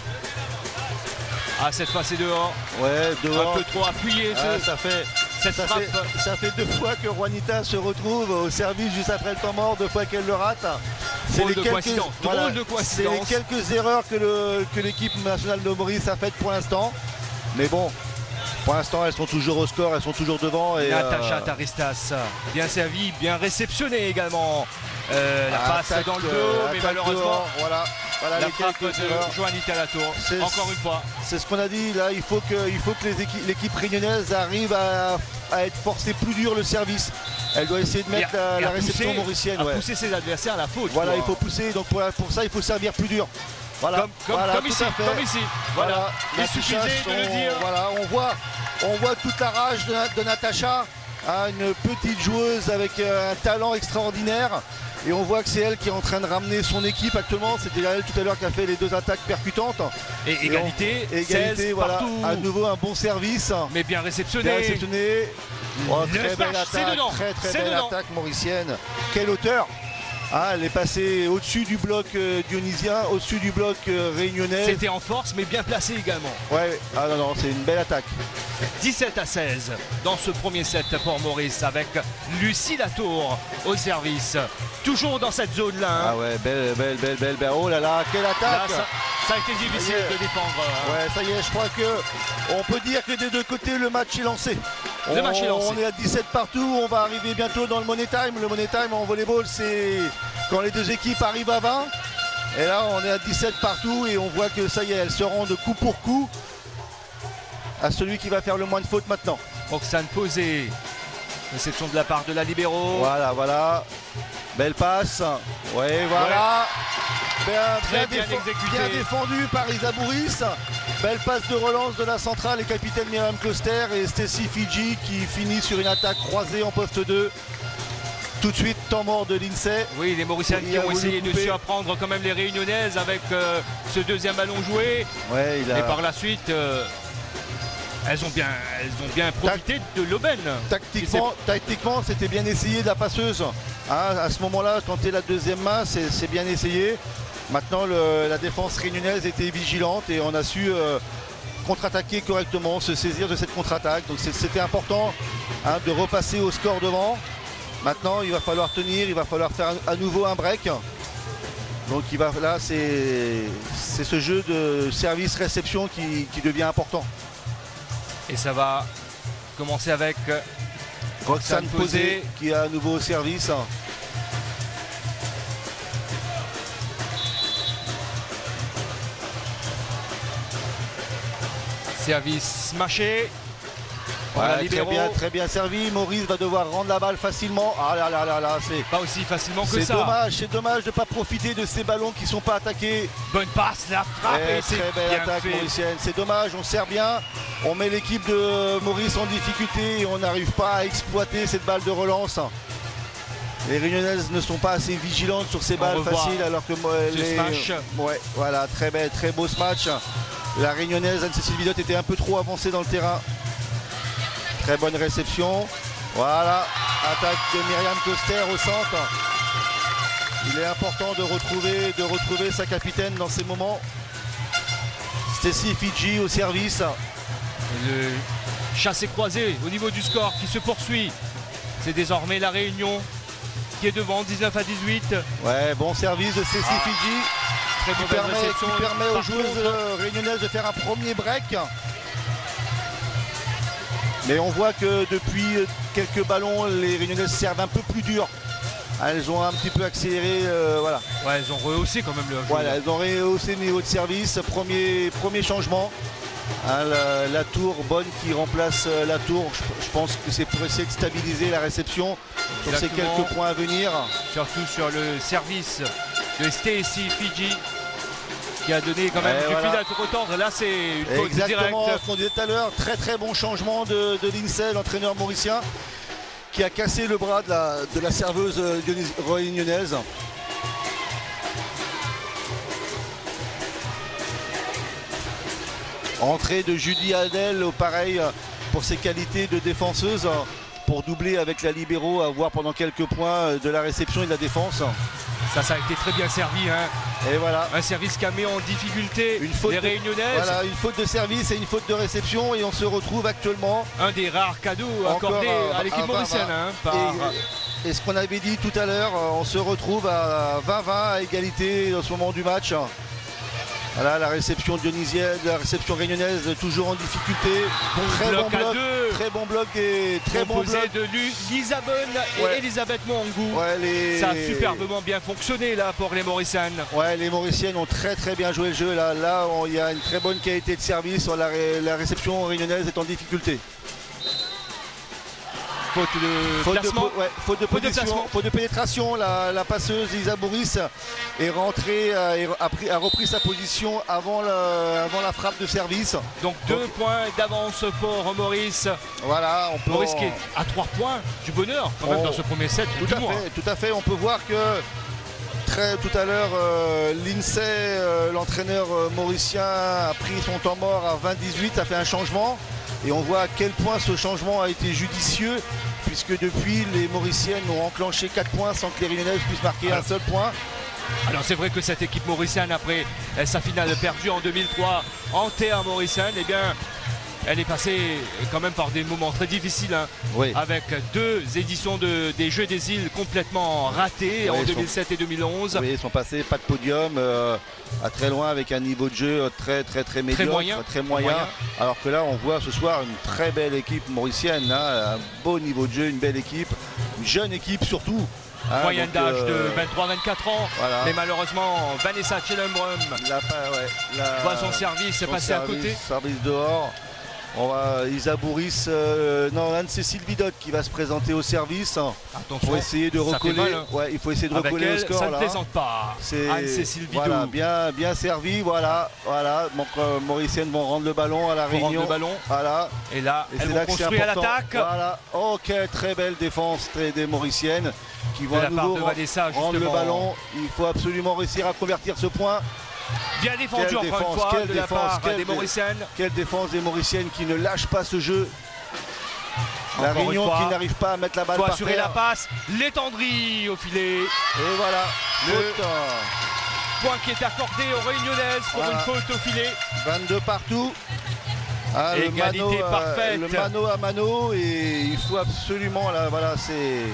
Ah, cette fois c'est dehors. Ouais, dehors. Un peu trop appuyé. Ah, ce... ça fait Cette ça, frappe. fait ça fait deux fois que Juanita se retrouve au service juste après le temps mort, deux fois qu'elle le rate. C'est les, quelques... voilà, les quelques erreurs que l'équipe nationale de Maurice a faites pour l'instant. Mais bon, pour l'instant elles sont toujours au score, elles sont toujours devant. Et Natacha euh... Taristas, bien servi, bien réceptionné également. Euh, la passe attaque, dans le dos, euh, mais malheureusement, dehors, voilà. Voilà la les frappe de Juanita Latour, encore une fois. C'est ce qu'on a dit, là, il faut que, il faut que l'équipe réunionnaise arrive à, à être forcée plus dur le service. Elle doit essayer de mettre à, la, la réception pousser, mauricienne. À ouais. pousser ses adversaires à la faute. Voilà, quoi. il faut pousser, donc pour, pour ça, il faut servir plus dur. Voilà, comme, comme, voilà, comme ici, comme ici. Voilà, voilà. il suffisait de le dire. Voilà, on voit, on voit toute la rage de, de Natacha, hein, une petite joueuse avec euh, un talent extraordinaire. Et on voit que c'est elle qui est en train de ramener son équipe actuellement. C'était elle tout à l'heure qui a fait les deux attaques percutantes. Et égalité, et on, égalité seize voilà, partout. À nouveau un bon service. Mais bien réceptionné. Bien réceptionné. Oh, très belle smash, attaque, très très belle dedans. attaque mauricienne. Quelle hauteur! Ah, elle est passée au-dessus du bloc euh, dionysien, au-dessus du bloc euh, réunionnais. C'était en force, mais bien placé également. Ouais, ah non, non, c'est une belle attaque. dix-sept à seize dans ce premier set pour Maurice avec Lucie Latour au service. Toujours dans cette zone-là. Hein. Ah ouais, belle, belle, belle, belle, belle. Oh là là, quelle attaque! Là, ça, ça a été difficile de défendre. Hein. Ouais, ça y est, je crois que on peut dire que des deux côtés, le match est lancé. Le on, match est lancé. On est à dix-sept partout, on va arriver bientôt dans le money time. Le money time en volleyball, c'est quand les deux équipes arrivent à vingt. Et là, on est à dix-sept partout et on voit que ça y est, elles se rendent coup pour coup à celui qui va faire le moins de fautes maintenant. Roxane Posé, réception de la part de la libéro. Voilà, voilà. Belle passe. Ouais, voilà. Ouais. Bien, Très bien, bien, exécuté. Bien défendu par Isa Bourris. Belle passe de relance de la centrale et capitaine Myriam Kloster et Stacy Fiji qui finit sur une attaque croisée en poste deux. Tout de suite, temps mort de l'INSEE. Oui, les Mauriciennes qui ont essayé de surprendre quand même les Réunionnaises avec euh, ce deuxième ballon joué. Ouais, il a... Et par la suite, euh, elles, ont bien, elles ont bien profité Tac... de l'aubaine. Tactiquement, tactiquement, c'était bien essayé de la passeuse. Hein, à ce moment-là, quand tu es la deuxième main, c'est bien essayé. Maintenant, le, la défense réunionnaise était vigilante et on a su euh, contre-attaquer correctement, se saisir de cette contre-attaque. Donc c'était important hein, de repasser au score devant. Maintenant, il va falloir tenir, il va falloir faire à nouveau un break. Donc il va, là, c'est ce jeu de service-réception qui, qui devient important. Et ça va commencer avec Roxane Posé qui est à nouveau au service. Service smashé. Voilà, ouais, très bien, très bien servi. Maurice va devoir rendre la balle facilement. Ah là là là là, c'est pas aussi facilement que ça. C'est dommage, c'est dommage de ne pas profiter de ces ballons qui ne sont pas attaqués. Bonne passe, la frappe et, et très belle attaque mauricienne. C'est dommage, on sert bien. On met l'équipe de Maurice en difficulté et on n'arrive pas à exploiter cette balle de relance. Les Réunionnaises ne sont pas assez vigilantes sur ces balles faciles alors que moi, les... smash. Ouais, voilà, très belle, très beau ce match. La Réunionnaise Anne-Cécile Vidot était un peu trop avancée dans le terrain. Très bonne réception. Voilà, attaque de Myriam Kloster au centre. Il est important de retrouver, de retrouver sa capitaine dans ces moments. Stacy Fiji au service. Le chassé-croisé au niveau du score qui se poursuit. C'est désormais la Réunion qui est devant, dix-neuf à dix-huit. Ouais, bon service de Stacy ah. Fiji. Très qui permet, qui permet aux joueuses réunionnaises de faire un premier break. Mais on voit que depuis quelques ballons, les Réunionnaises servent un peu plus dur. Elles ont un petit peu accéléré, euh, voilà. Ouais, elles ont rehaussé quand même le jeu. Voilà, elles ont rehaussé le niveau de service. Premier, premier changement. Hein, la, la tour bonne qui remplace la tour. Je, je pense que c'est pour essayer de stabiliser la réception sur ces quelques points à venir. Surtout sur le service de Stacy Fiji, qui a donné quand même du fil à tout retordre. Là, c'est une faute directe. Exactement ce qu'on disait tout à l'heure. Très très bon changement de, de l'INSEE, l'entraîneur mauricien, qui a cassé le bras de la, de la serveuse réunionnaise. Entrée de Judy Adel, pareil, pour ses qualités de défenseuse, pour doubler avec la libéro, avoir pendant quelques points de la réception et de la défense. Ça, ça a été très bien servi. Hein. Et voilà. Un service qui a mis en difficulté une faute les de, Réunionnaises. Voilà, une faute de service et une faute de réception. Et on se retrouve actuellement. Un des rares cadeaux accordés à, à l'équipe mauricienne. Hein, par... Et, et ce qu'on avait dit tout à l'heure, on se retrouve à vingt vingt à égalité au moment du match. Voilà, la réception dionysienne, la réception réunionnaise toujours en difficulté. Bon très, bloc bon bloc, à deux. très bon bloc et très bon bloc de Lisabonne et ouais. Elisabeth Mongou. Ouais, les... Ça a superbement bien fonctionné là pour les Mauriciennes. Ouais, les Mauriciennes ont très très bien joué le jeu. Là, là, il y a une très bonne qualité de service. La, ré... la réception réunionnaise est en difficulté. Faute de faute placement. De, ouais, faute de, faute de, faute de pénétration. La, la passeuse Lisa Boris est rentrée, a, a repris sa position avant, le, avant la frappe de service. Donc deux Donc, points d'avance pour Maurice. Voilà, on peut Maurice en... qui est à trois points du bonheur quand même on... dans ce premier set. Tout à mois. fait, tout à fait. On peut voir que très, tout à l'heure, euh, l'INSEE, euh, l'entraîneur euh, mauricien, a pris son temps mort à vingt dix-huit, a fait un changement. Et on voit à quel point ce changement a été judicieux, puisque depuis, les Mauriciennes ont enclenché quatre points sans que les Réunionnaises puissent marquer alors, un seul point. Alors c'est vrai que cette équipe mauricienne, après sa finale perdue en deux mille trois en terre mauricienne, eh bien, elle est passée quand même par des moments très difficiles, hein, oui. avec deux éditions de, des Jeux des îles complètement ratées, oui, en deux mille sept sont, et deux mille onze. Oui, ils sont passés, pas de podium, euh, à très loin avec un niveau de jeu très très très médiocre, très moyen. Très moyen. moyen. Alors que là, on voit ce soir une très belle équipe mauricienne, hein, un beau niveau de jeu, une belle équipe, une jeune équipe surtout. Ah, moyenne d'âge euh, de vingt-trois vingt-quatre ans, voilà. Mais malheureusement Vanessa Chellenbrum ouais, voit son service passer à côté. Service dehors. On va Isa Boris, euh, non, Anne-Cécile Vidot qui va se présenter au service. Attention, pour essayer de recoller. Mal, hein. Ouais, il faut essayer de Avec recoller elle, le score. Ça ne là. plaisante pas. Anne-Cécile Vidot. Voilà, bien, bien servi, voilà, voilà. Donc euh, Mauriciennes vont rendre le ballon à la Réunion. Réunion. Le ballon. Voilà. Et là, Et elles vont là construire à l'attaque. Voilà. Ok, très belle défense des Mauriciennes qui vont de à nouveau de Vanessa, rendre le ballon. Il faut absolument réussir à convertir ce point. Bien défendu quelle encore défense, une fois quelle de défense, la part quelle des Mauriciennes. Quelle défense des Mauriciennes qui ne lâchent pas ce jeu. La encore Réunion qui n'arrive pas à mettre la balle par terre. Faut assurer la passe. L'étendrie au filet. Et voilà. Le point qui est accordé aux Réunionnaises pour voilà. Une faute au filet. vingt-deux partout. Ah, Égalité le mano, parfaite. Euh, le mano à mano et il faut absolument là, voilà, c'est.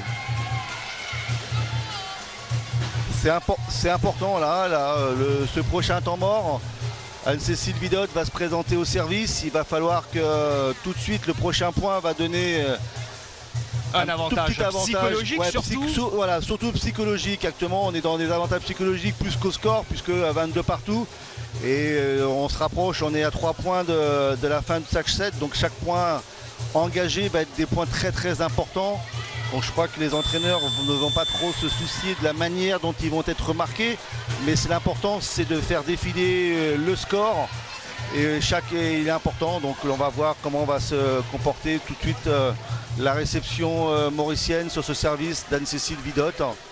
C'est impo important là, là le, ce prochain temps mort. Anne-Cécile Vidot va se présenter au service. Il va falloir que euh, tout de suite le prochain point va donner euh, un, un avantage, avantage psychologique ouais, surtout. Psych so, voilà, surtout psychologique. Actuellement, on est dans des avantages psychologiques plus qu'au score, puisque à vingt-deux partout. Et euh, on se rapproche, on est à trois points de, de la fin de chaque set. Donc chaque point engagé va être des points très très importants. Donc je crois que les entraîneurs ne vont pas trop se soucier de la manière dont ils vont être marqués, mais c'est l'important, c'est de faire défiler le score. Et chaque il est important, donc on va voir comment va se comporter tout de suite euh, la réception euh, mauricienne sur ce service d'Anne-Cécile Vidot.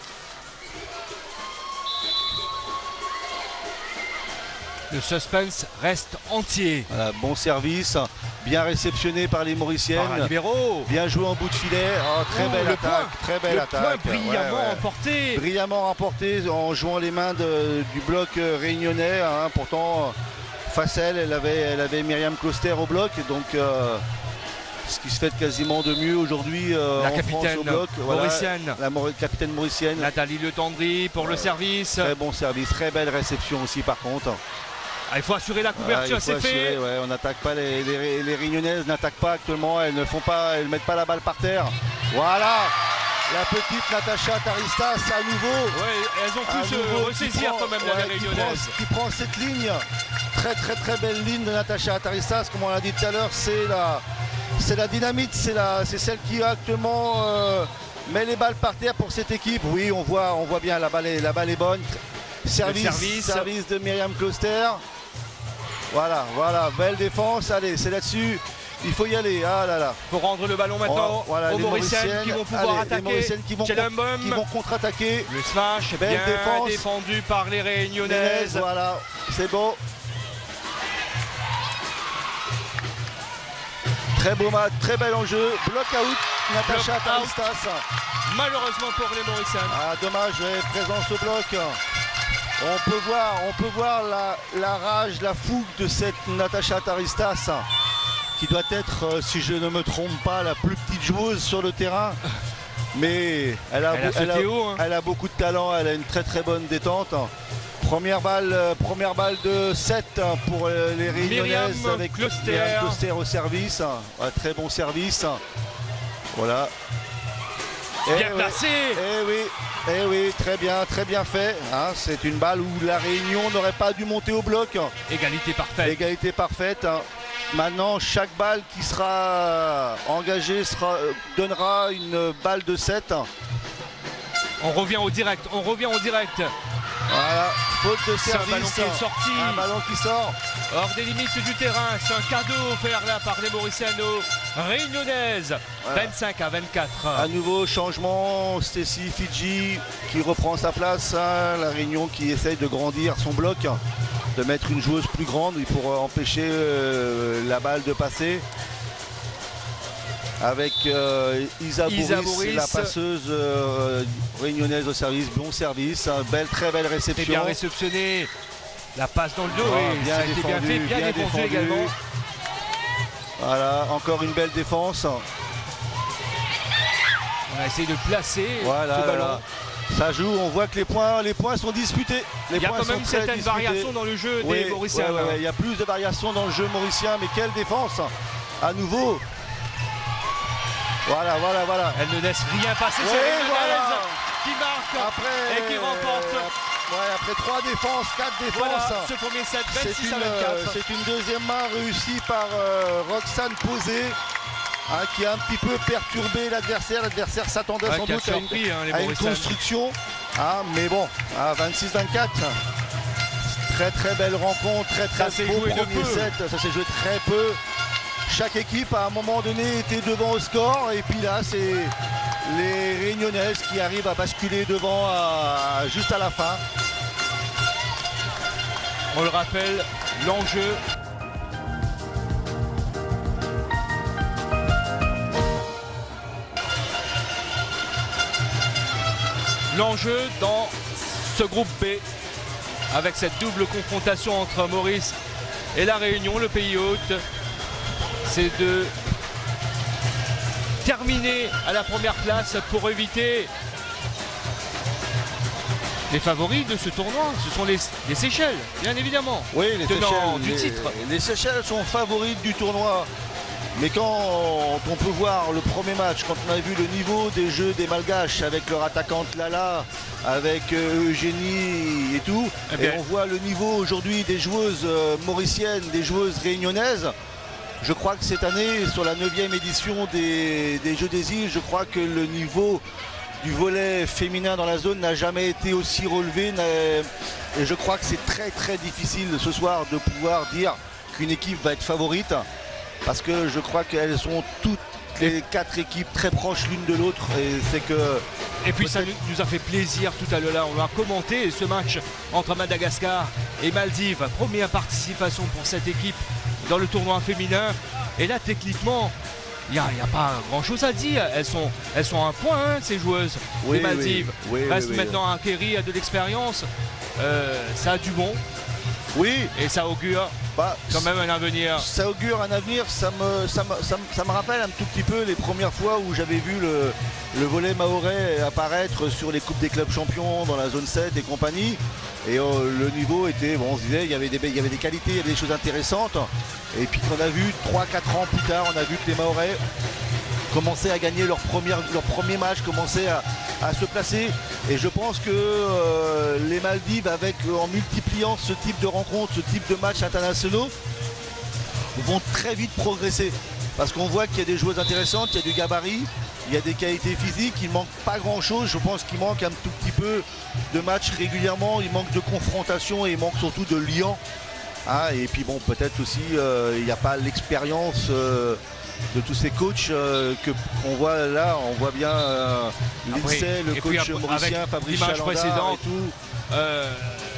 Le suspense reste entier. Voilà, bon service, bien réceptionné par les Mauriciennes. Par libéraux. Bien joué en bout de filet. Oh, très oh, belle attaque. Point, très belle le attaque. Point brillamment ouais, ouais. emporté. Brillamment remporté en jouant les mains de, du bloc réunionnais. Hein. Pourtant, face à elle, elle avait, elle avait Myriam Closter au bloc. Donc, euh, ce qui se fait quasiment de mieux aujourd'hui euh, la en capitaine France au bloc. mauricienne. Voilà, la Maur capitaine mauricienne. Nathalie Letendry pour ouais. le service. Très bon service. Très belle réception aussi par contre. Ah, il faut assurer la couverture, ah, c'est fait. Ouais, on n'attaque pas les, les, les Réunionnaises n'attaquent pas actuellement, elles ne font pas, elles mettent pas la balle par terre. Voilà, la petite Natacha Taristas à nouveau. Ouais, elles ont pu se ressaisir quand même ouais, les Réunionnaises. Qui prend, qui prend cette ligne, très très très belle ligne de Natacha Taristas, comme on l'a dit tout à l'heure, c'est la, c'est la dynamite, c'est la, c'est celle qui actuellement euh, met les balles par terre pour cette équipe. Oui, on voit, on voit bien la balle est, la balle est bonne. Service, service. service de Myriam Closter. Voilà, voilà, belle défense. Allez, c'est là-dessus. Il faut y aller. Ah là là. Il faut rendre le ballon maintenant voilà, aux les Mauriciennes qui vont pouvoir allez, attaquer. Les Mauriciennes qui vont, qui vont contre-attaquer. Le smash, belle bien défense. défendu par les Réunionnaises. Voilà, c'est beau. Très beau match, très bel enjeu. Block out, Natacha Block Taristas. Malheureusement pour les Mauriciennes. Ah, dommage, ouais, présence au bloc. On peut voir, on peut voir la, la rage, la fougue de cette Natacha Taristas, qui doit être, si je ne me trompe pas, la plus petite joueuse sur le terrain. Mais elle a, elle a, elle a, haut, hein. elle a beaucoup de talent, elle a une très très bonne détente. Première balle, euh, première balle de sept pour euh, les Réunionnaises Myriam avec Closter. Myriam Closter au service. Un très bon service. Voilà. Bien placé. Eh oui, eh oui, très bien, très bien fait. Hein, c'est une balle où la Réunion n'aurait pas dû monter au bloc. Égalité parfaite. Égalité parfaite. Hein. Maintenant, chaque balle qui sera engagée sera, euh, donnera une balle de sept. On revient au direct, on revient au direct. Voilà, faute de service. Un ballon qui est sorti. Un ballon qui sort. Hors des limites du terrain, c'est un cadeau offert là par les Mauriciennes aux Réunionnaises. Voilà. vingt-cinq à vingt-quatre. À nouveau, changement, Stacy Fidji qui reprend sa place. Hein, la Réunion qui essaye de grandir son bloc, de mettre une joueuse plus grande pour empêcher euh, la balle de passer. Avec euh, Isa, Isa Boris, Boris, la passeuse euh, réunionnaise au service, bon service, hein, belle, très belle réception. C'est bien réceptionné, la passe dans le dos, oh, oui, bien ça a été défendu, bien fait, bien, bien défendu, défendu également. Voilà, encore une belle défense. On a essayé de placer voilà, ce ballon. Voilà. Ça joue, on voit que les points, les points sont disputés. Les il y a points quand même sont certaines disputés. variations dans le jeu oui, des Mauriciens. Ouais, ouais, ouais. Il y a plus de variations dans le jeu mauricien, mais quelle défense à nouveau. Voilà, voilà, voilà. Elle ne laisse rien passer, ouais, c'est les voilà. qui marque après, et qui remporte. Euh, ouais, après trois défenses, quatre défenses. Voilà, ce premier set, vingt-six à vingt-quatre. C'est une deuxième main réussie par euh, Roxane Posé. Hein, qui a un petit peu perturbé l'adversaire. L'adversaire s'attendait ah, sans doute surpris, à une, hein, à une construction. Hein, mais bon, à vingt-six vingt-quatre, très très belle rencontre, très très ça beau premier set. Ça s'est joué très peu. Chaque équipe à un moment donné était devant au score. Et puis là, c'est les Réunionnaises qui arrivent à basculer devant à, juste à la fin. On le rappelle, l'enjeu. L'enjeu dans ce groupe B, avec cette double confrontation entre Maurice et la Réunion, le pays hôte, c'est de terminer à la première place pour éviter les favoris de ce tournoi. Ce sont les, les Seychelles, bien évidemment. Oui, les tenants Seychelles, du les, titre. Les Seychelles sont favorites du tournoi. Mais quand on peut voir le premier match, quand on a vu le niveau des jeux des Malgaches avec leur attaquante Lala, avec euh, Eugénie et tout, eh bien, et on voit le niveau aujourd'hui des joueuses euh, mauriciennes, des joueuses réunionnaises, je crois que cette année, sur la neuvième édition des, des Jeux des Îles, je crois que le niveau du volley féminin dans la zone n'a jamais été aussi relevé. Et je crois que c'est très très difficile ce soir de pouvoir dire qu'une équipe va être favorite. Parce que je crois qu'elles sont toutes les quatre équipes très proches l'une de l'autre. Et c'est que. Et puis ça nous a fait plaisir tout à l'heure. On a commenté ce match entre Madagascar et Maldives. Première participation pour cette équipe dans le tournoi féminin. Et là, techniquement, il n'y a, a pas grand chose à dire. Elles sont, elles sont à un point, hein, ces joueuses oui, des Maldives. Oui, oui, Reste oui, maintenant à Kerry, à de l'expérience. Euh, ça a du bon. Oui. Et ça augure bah, quand même un avenir. Ça augure un avenir. Ça me, ça, me, ça, me, ça me rappelle un tout petit peu les premières fois où j'avais vu le, le volley mahorais apparaître sur les Coupes des clubs champions dans la zone sept et compagnie. Et euh, le niveau était, bon, on se disait, il y avait des, il y avait des qualités, il y avait des choses intéressantes. Et puis on a vu trois quatre ans plus tard, on a vu que les Mahorais commençaient à gagner leur, première, leur premier match, commençaient à, à se placer. Et je pense que euh, les Maldives, avec, en multipliant ce type de rencontres, ce type de matchs internationaux, vont très vite progresser. Parce qu'on voit qu'il y a des joueuses intéressantes, il y a du gabarit, il y a des qualités physiques, il ne manque pas grand chose. Je pense qu'il manque un tout petit peu de matchs régulièrement, il manque de confrontation et il manque surtout de liant. Ah, et puis bon, peut-être aussi euh, il n'y a pas l'expérience euh, de tous ces coachs euh, que qu'on voit là. On voit bien euh, Lindsay, le coach puis, mauricien, Fabrice Chalandard précédente et tout. Euh,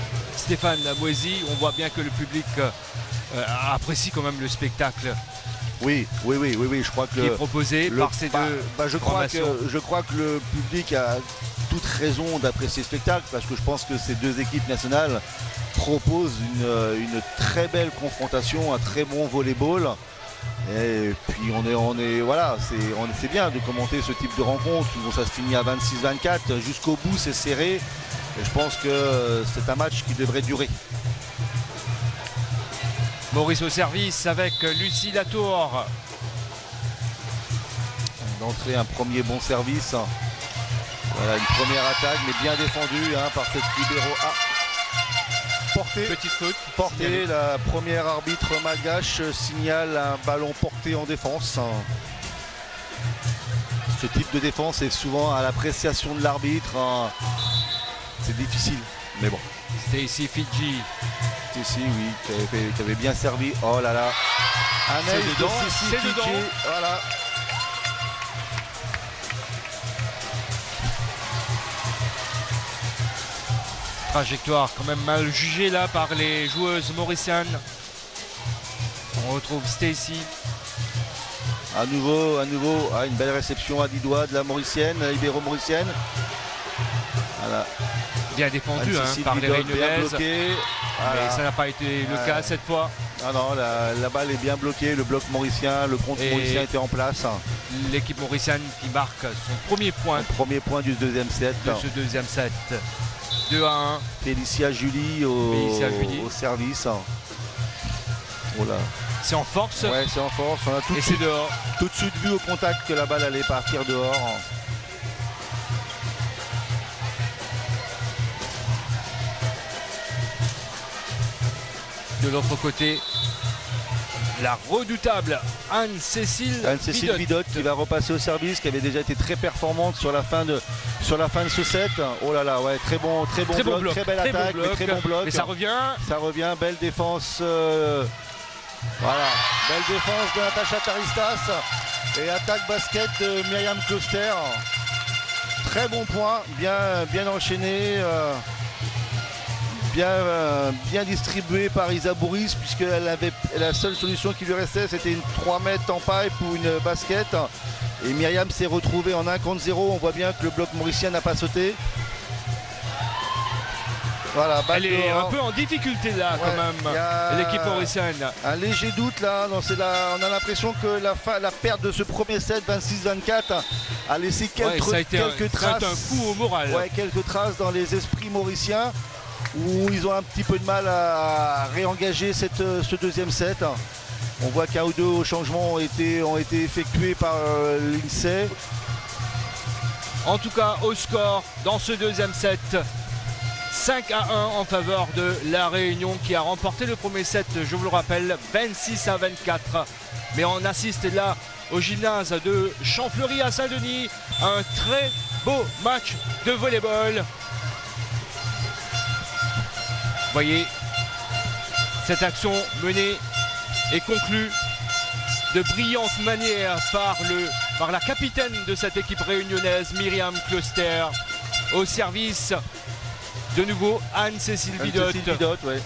Stéphane Moisy, on voit bien que le public euh, apprécie quand même le spectacle Oui, oui, oui, oui, oui, je crois que qui est proposé le, par ces bah, deux bah, je crois formations. que je crois que le public a toute raison d'apprécier ce spectacle parce que je pense que ces deux équipes nationales proposent une, une très belle confrontation, un très bon volleyball. Et puis on est, on est, voilà, c'est, on c'est bien de commenter ce type de rencontre où ça se finit à vingt-six vingt-quatre jusqu'au bout, c'est serré. Et je pense que c'est un match qui devrait durer. Maurice au service avec Lucie Latour. D'entrée, un premier bon service. Voilà, une première attaque, mais bien défendue hein, par cette libéro A. Portée. Petite faute. Portée, la première arbitre malgache signale un ballon porté en défense. Ce type de défense est souvent à l'appréciation de l'arbitre. C'est difficile, mais bon. Stacy Fidji. Stacy, oui, qui avait, qui avait bien servi. Oh là là. Un ace de Stacy Fidji. Voilà. Trajectoire quand même mal jugée là par les joueuses mauriciennes. On retrouve Stacy. À nouveau, à nouveau, ah, une belle réception à dix doigts de la mauricienne, la libéro mauricienne. Voilà. Bien défendu hein, par les Réunionnaises. Voilà. Mais ça n'a pas été le euh... cas cette fois. Ah non, la, la balle est bien bloquée, le bloc mauricien, le contre Et mauricien était en place. L'équipe mauricienne qui marque son premier point. Son premier point du deuxième set. De ce deuxième set. deux à un. Félicia Julie au, Félicia Julie. au service. Oh là. C'est en force. Ouais, c'est en force. On a tout Et c'est dehors. Tout de suite vu au contact que la balle allait partir dehors. De l'autre côté, la redoutable Anne-Cécile Anne-Cécile Bidotte qui va repasser au service, qui avait déjà été très performante sur la fin de, sur la fin de ce set. Oh là là, ouais, très bon, très bon, très bloc, bon bloc, très belle très attaque, bon bloc, mais très bon bloc. Mais ça revient. Ça revient, belle défense. Euh, voilà, belle défense de Natacha Taristas et attaque basket de Myriam Kloster. Très bon point, bien, bien enchaîné. Euh, Bien, euh, bien distribué par Isa Bourris puisqu'elle avait la seule solution qui lui restait c'était une trois mètres en pipe ou une basket et Myriam s'est retrouvée en un contre zéro. On voit bien que le bloc mauricien n'a pas sauté. Voilà, elle est dehors. Un peu en difficulté là ouais, quand même l'équipe mauricienne. Un léger doute là, non, la, on a l'impression que la, fin, la perte de ce premier set vingt-six vingt-quatre a laissé quelques, ouais, ça a été quelques un, traces. Ça a été un coup au moral. Ouais, quelques traces dans les esprits mauriciens où ils ont un petit peu de mal à réengager cette, ce deuxième set. On voit qu'un ou deux changements ont été, ont été effectués par euh, l'I N S E E. En tout cas, au score dans ce deuxième set, cinq à un en faveur de la Réunion qui a remporté le premier set, je vous le rappelle, vingt-six à vingt-quatre. Mais on assiste là au gymnase de Champfleury à Saint-Denis, un très beau match de volleyball. Voyez, cette action menée et conclue de brillante manière par, le, par la capitaine de cette équipe réunionnaise, Myriam Kloster, au service de nouveau Anne-Cécile Bidotte. Anne-Cécile Bidotte, ouais.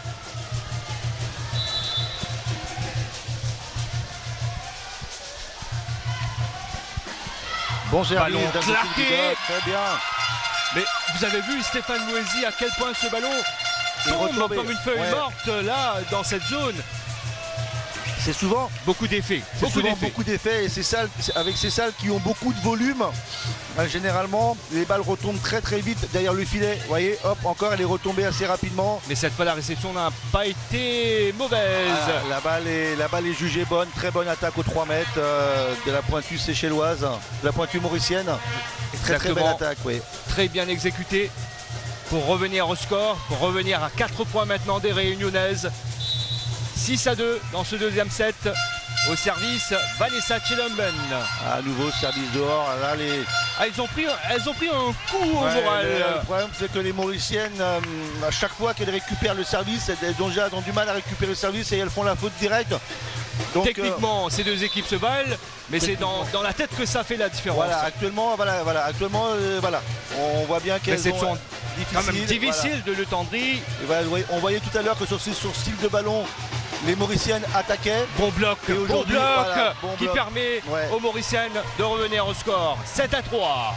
Bon service, ballon claqué. Très bien. Mais vous avez vu Stéphane Loisy à quel point ce ballon tombe comme une feuille ouais. morte là dans cette zone. C'est souvent beaucoup d'effets. C'est souvent beaucoup d'effets et ces salles, avec ces salles qui ont beaucoup de volume, ben, généralement les balles retombent très très vite derrière le filet. Vous voyez, hop, encore elle est retombée assez rapidement. Mais cette fois la réception n'a pas été mauvaise. Ah, la, balle est, la balle est jugée bonne, très bonne attaque aux trois mètres euh, de la pointue séchelloise, de la pointue mauricienne. Très très belle attaque, oui. Très bien exécutée pour revenir au score, pour revenir à quatre points maintenant des Réunionnaises. six à deux dans ce deuxième set. Au service, Vanessa Chilumben. À nouveau service dehors. Là, les... ah, elles, ont pris, elles ont pris un coup au ouais, moral. Le, le problème, c'est que les Mauriciennes, euh, à chaque fois qu'elles récupèrent le service, elles ont déjà du mal à récupérer le service et elles font la faute directe. Donc, techniquement, euh, ces deux équipes se valent, mais c'est dans, dans la tête que ça fait la différence. Voilà, actuellement, voilà, voilà, actuellement, euh, voilà, on voit bien qu'elles sont difficile, quand même difficile voilà. de le tendrir. Voilà, on voyait tout à l'heure que sur, sur ce style de ballon, les Mauriciennes attaquaient. Bon bloc, Et bon aujourd'hui, bloc voilà, bon qui bloc. permet Ouais. aux Mauriciennes de revenir au score. sept à trois.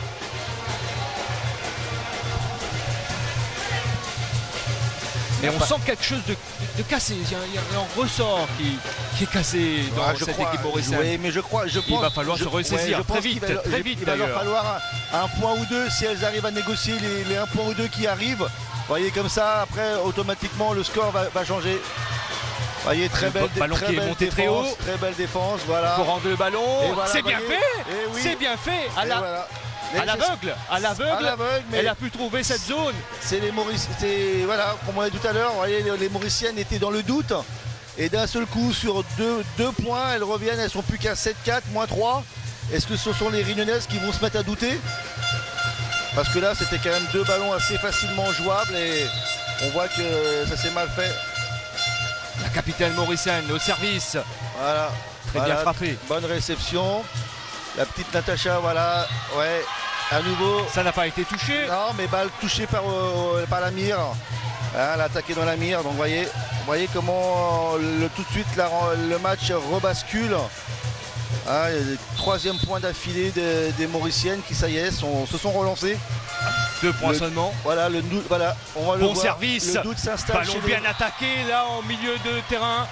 Mais on sent quelque chose de, de cassé. Il y, a, il y a un ressort qui, qui est cassé dans Ah, je cette crois, équipe mauricienne. Oui, mais je crois, je pense, Il va falloir je, se ressaisir ouais, je très pense vite, qu'il va- très il- vite Il va leur d'ailleurs. falloir un, un point ou deux si elles arrivent à négocier les, les un point ou deux qui arrivent. Vous voyez comme ça, après automatiquement le score va, va changer. Vous voyez, très Le belle, ballon très qui est belle monté très défense, haut. très belle défense, voilà. Pour rendre le ballon, Et voilà, c'est bien voyez. fait, Et oui. c'est bien fait. À Et la- voilà. à Mais l'aveugle, à à l'aveugle, l'aveugle, mais elle a pu trouver cette zone. c'est les Mauriciennes, c'est voilà, comme on l'a dit tout à l'heure, vous voyez, les, les Mauriciennes étaient dans le doute. Et d'un seul coup, sur deux, deux points, elles reviennent, elles sont plus qu'à sept quatre, moins trois. Est-ce que ce sont les Réunionnaises qui vont se mettre à douter? Parce que là, c'était quand même deux ballons assez facilement jouables et on voit que ça s'est mal fait. La capitaine mauricienne au service. Voilà. Très Voilà. bien frappé. Bonne réception. La petite Natacha, voilà. Ouais, à nouveau. Ça n'a pas été touché. Non, mais balle touchée par, euh, par la mire. Hein, elle a attaqué dans la mire. Donc, vous voyez, vous voyez comment euh, le, tout de suite la- le match rebascule. Hein, il y a des troisième point d'affilée des, des Mauriciennes qui, ça y est, sont- se sont relancées. Deux points Le- seulement. Voilà, le doute, voilà, on va le Bon voir. service. Le doute s'installe Ballon chez les- bien attaqué là en milieu de terrain.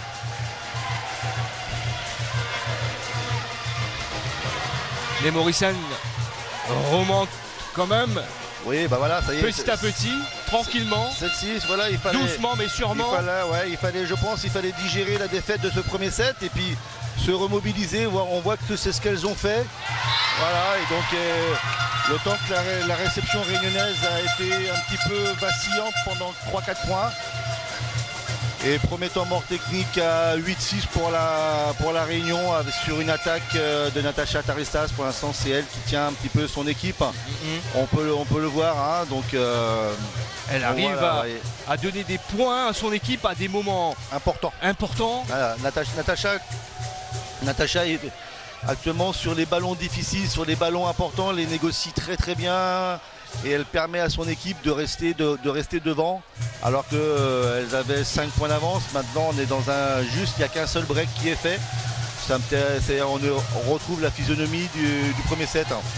Les Mauriciennes remontent quand même Oui, bah voilà, ça y est. petit à petit, tranquillement, sept six, voilà, il fallait. doucement mais Il sûrement. fallait, ouais, il fallait, je pense, il fallait digérer la défaite de ce premier set et puis se remobiliser. Voir, on voit que c'est ce qu'elles ont fait. Voilà, et donc euh, le temps que la, ré- la réception réunionnaise a été un petit peu vacillante pendant trois quatre points. Et premier temps mort technique à huit six pour la, pour la Réunion avec, sur une attaque euh, de Natacha Taristas. Pour l'instant, c'est elle qui tient un petit peu son équipe. Mhm. On peut, le- on peut le voir. Hein, donc, euh, Elle bon, arrive voilà, à, ouais, à donner des points à son équipe à des moments important. importants. Voilà, Natacha, Natacha, Natacha est actuellement sur les ballons difficiles, sur les ballons importants, les négocie très très bien et elle permet à son équipe de rester, de, de rester devant alors qu'elles euh, avaient cinq points d'avance. Maintenant on est dans un juste, il n'y a qu'un seul break qui est fait. Ça me fait- c'est- on, on retrouve la physionomie du, du premier set. Hein.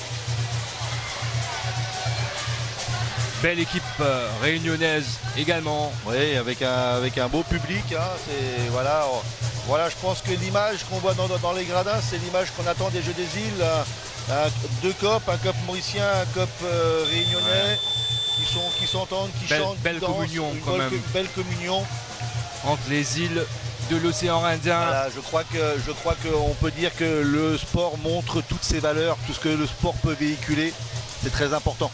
Belle équipe euh, réunionnaise également. Oui, avec un, avec un beau public. Hein, c'est, voilà, on- voilà, je pense que l'image qu'on voit dans, dans- dans les gradins, c'est l'image qu'on attend des Jeux des Îles. Un- un- deux copes, un cop mauricien, un cop euh, réunionnais, qui, sont, qui s'entendent, qui Belle- chantent, belle qui dansent, communion, une quand belle, même. belle communion. Entre les îles de l'océan Indien. Voilà, je crois que je crois qu'on peut dire que le sport montre toutes ses valeurs, tout ce que le sport peut véhiculer. C'est très important.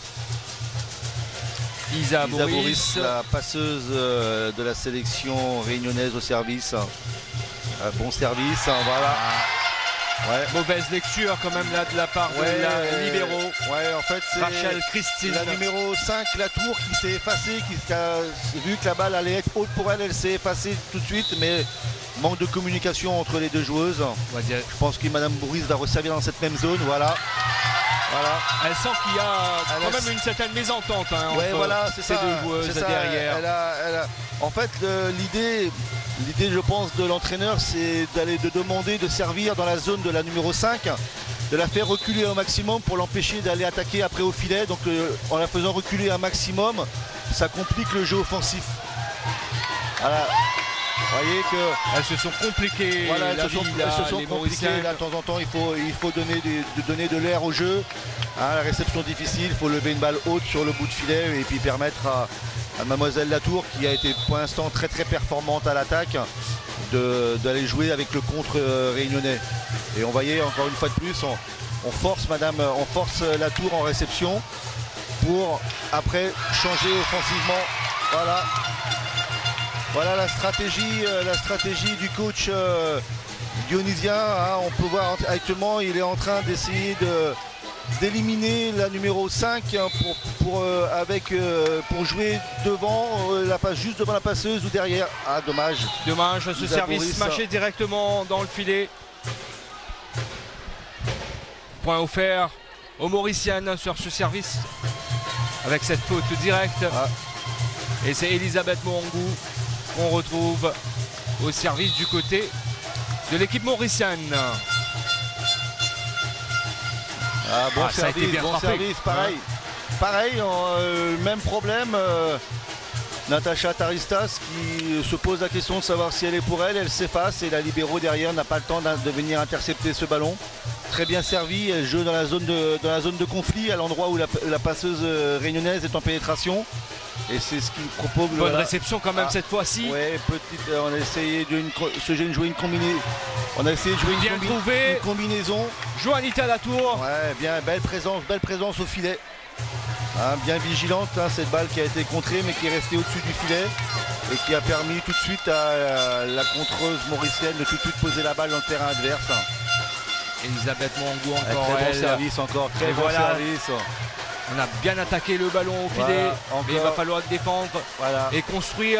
Isa, Isa Boris. Boris, la passeuse euh, de la sélection réunionnaise au service. Un bon service, hein, voilà. Ouais. Mauvaise lecture quand même là de la part Ouais, de la euh, libéraux. Ouais, en fait, c'est Rachel Christine. la numéro cinq, la tour, qui s'est effacée, qui a vu que la balle allait être haute pour elle, elle s'est effacée tout de suite, mais manque de communication entre les deux joueuses. On va dire. Je pense que Madame Boris va resservir dans cette même zone, voilà. Voilà. Elle sent qu'il y a Elle quand a- même une certaine mésentente hein, Ouais, entre voilà, c'est ces ça. deux joueuses c'est ça. derrière. Elle a- elle a- En fait, le- l'idée, l'idée, je pense, de l'entraîneur, c'est d'aller de demander de servir dans la zone de la numéro cinq, de la faire reculer au maximum pour l'empêcher d'aller attaquer après au filet. Donc, euh, en la faisant reculer un maximum, ça complique le jeu offensif. Voilà. Vous voyez que Elles se sont compliquées. voilà, elles la se sont, vie, elles là, se sont les compliquées. Mauriciennes. Là, de temps en temps, il faut, il faut donner, des- de, donner de l'air au jeu. Hein, la réception difficile, il faut lever une balle haute sur le bout de filet et puis permettre à, à Mademoiselle Latour, qui a été pour l'instant très très performante à l'attaque, de- d'aller jouer avec le contre euh, réunionnais. Et on voyait encore une fois de plus, on, on force Madame, on force Latour en réception pour après changer offensivement. Voilà. Voilà la stratégie, euh, la stratégie du coach euh, dionysien. Hein. On peut voir actuellement, il est en train d'essayer de d'éliminer la numéro cinq hein, pour, pour, euh, avec, euh, pour jouer devant, euh, la passe, juste devant la passeuse ou derrière. Ah, dommage. Dommage, ce Isa service Boris. mâché directement dans le filet. Point offert aux Mauriciennes sur ce service avec cette faute directe. Ah. Et c'est Elisabeth Moangou qu'on retrouve au service du côté de l'équipe mauricienne. Ah, bon ah, ça a été service, bien bon frappé. service, pareil. Ouais. Pareil, euh, même problème. Euh, Natacha Taristas qui se pose la question de savoir si elle est pour elle, elle s'efface et la libéraux derrière n'a pas le temps de venir intercepter ce ballon. Très bien servi, elle joue dans la zone de, dans la zone de conflit, à l'endroit où la, la passeuse réunionnaise est en pénétration. Et c'est ce qu'il propose. Bonne voilà. réception quand même Ah, cette fois-ci. Ouais, petite, euh, on a essayé de une, ce jeu de jouer une combinaison. On a essayé de jouer une, Bien combi trouvé. une combinaison. Joanita Latour. Ouais, bien, belle présence, belle présence au filet. Hein, bien vigilante, hein, cette balle qui a été contrée mais qui est restée au-dessus du filet et qui a permis tout de suite à euh, la contreuse mauricienne de tout de suite poser la balle dans le terrain adverse. Elisabeth Mangou Un encore. très bon elle. service encore, très Et bon voilà. service. On a bien attaqué le ballon au filet, Voilà, encore. mais il va falloir défendre Voilà. et construire.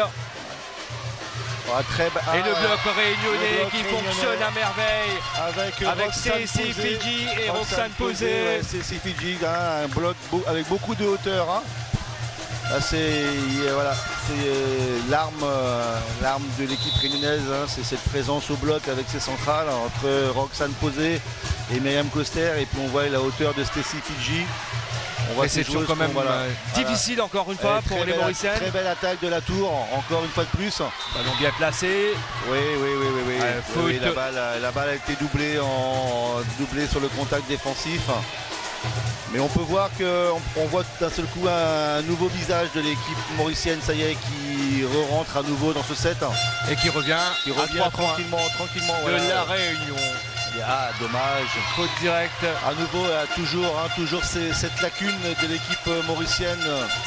Ah, très ba- Et le ah, bloc réunionnais le bloc qui réunionnais. fonctionne à merveille avec, avec Roxane Cécile Posé. Fidji et Roxane Posé. Ouais, Cécile Fidji, hein, un bloc beau- avec beaucoup de hauteur. Hein. Là, c'est euh, voilà, c'est euh, l'arme, euh, l'arme de l'équipe réunionnaise. Hein, c'est cette présence au bloc avec ses centrales hein, entre Roxane Posé et Myriam Coster. Et puis on voit la hauteur de Cécile Fidji. On voit ces Réception joueuses quand même qu'on- voilà, euh, voilà. difficile encore une fois Euh, pour très les belle- Mauriciennes. Très belle attaque de la tour, encore une fois de plus. Ballon bien placé. Oui, oui, oui, oui, oui. Euh, Oui, oui, faute. la, balle, la balle a été doublée, en, doublée sur le contact défensif. Mais on peut voir qu'on on voit d'un seul coup un nouveau visage de l'équipe mauricienne, ça y est, qui re-rentre à nouveau dans ce set. Et qui revient, Qui à revient trois points tranquillement, tranquillement. de voilà. la Réunion. Ah, dommage. Faute directe. À nouveau, euh, toujours, hein, toujours ces- cette lacune de l'équipe euh, mauricienne.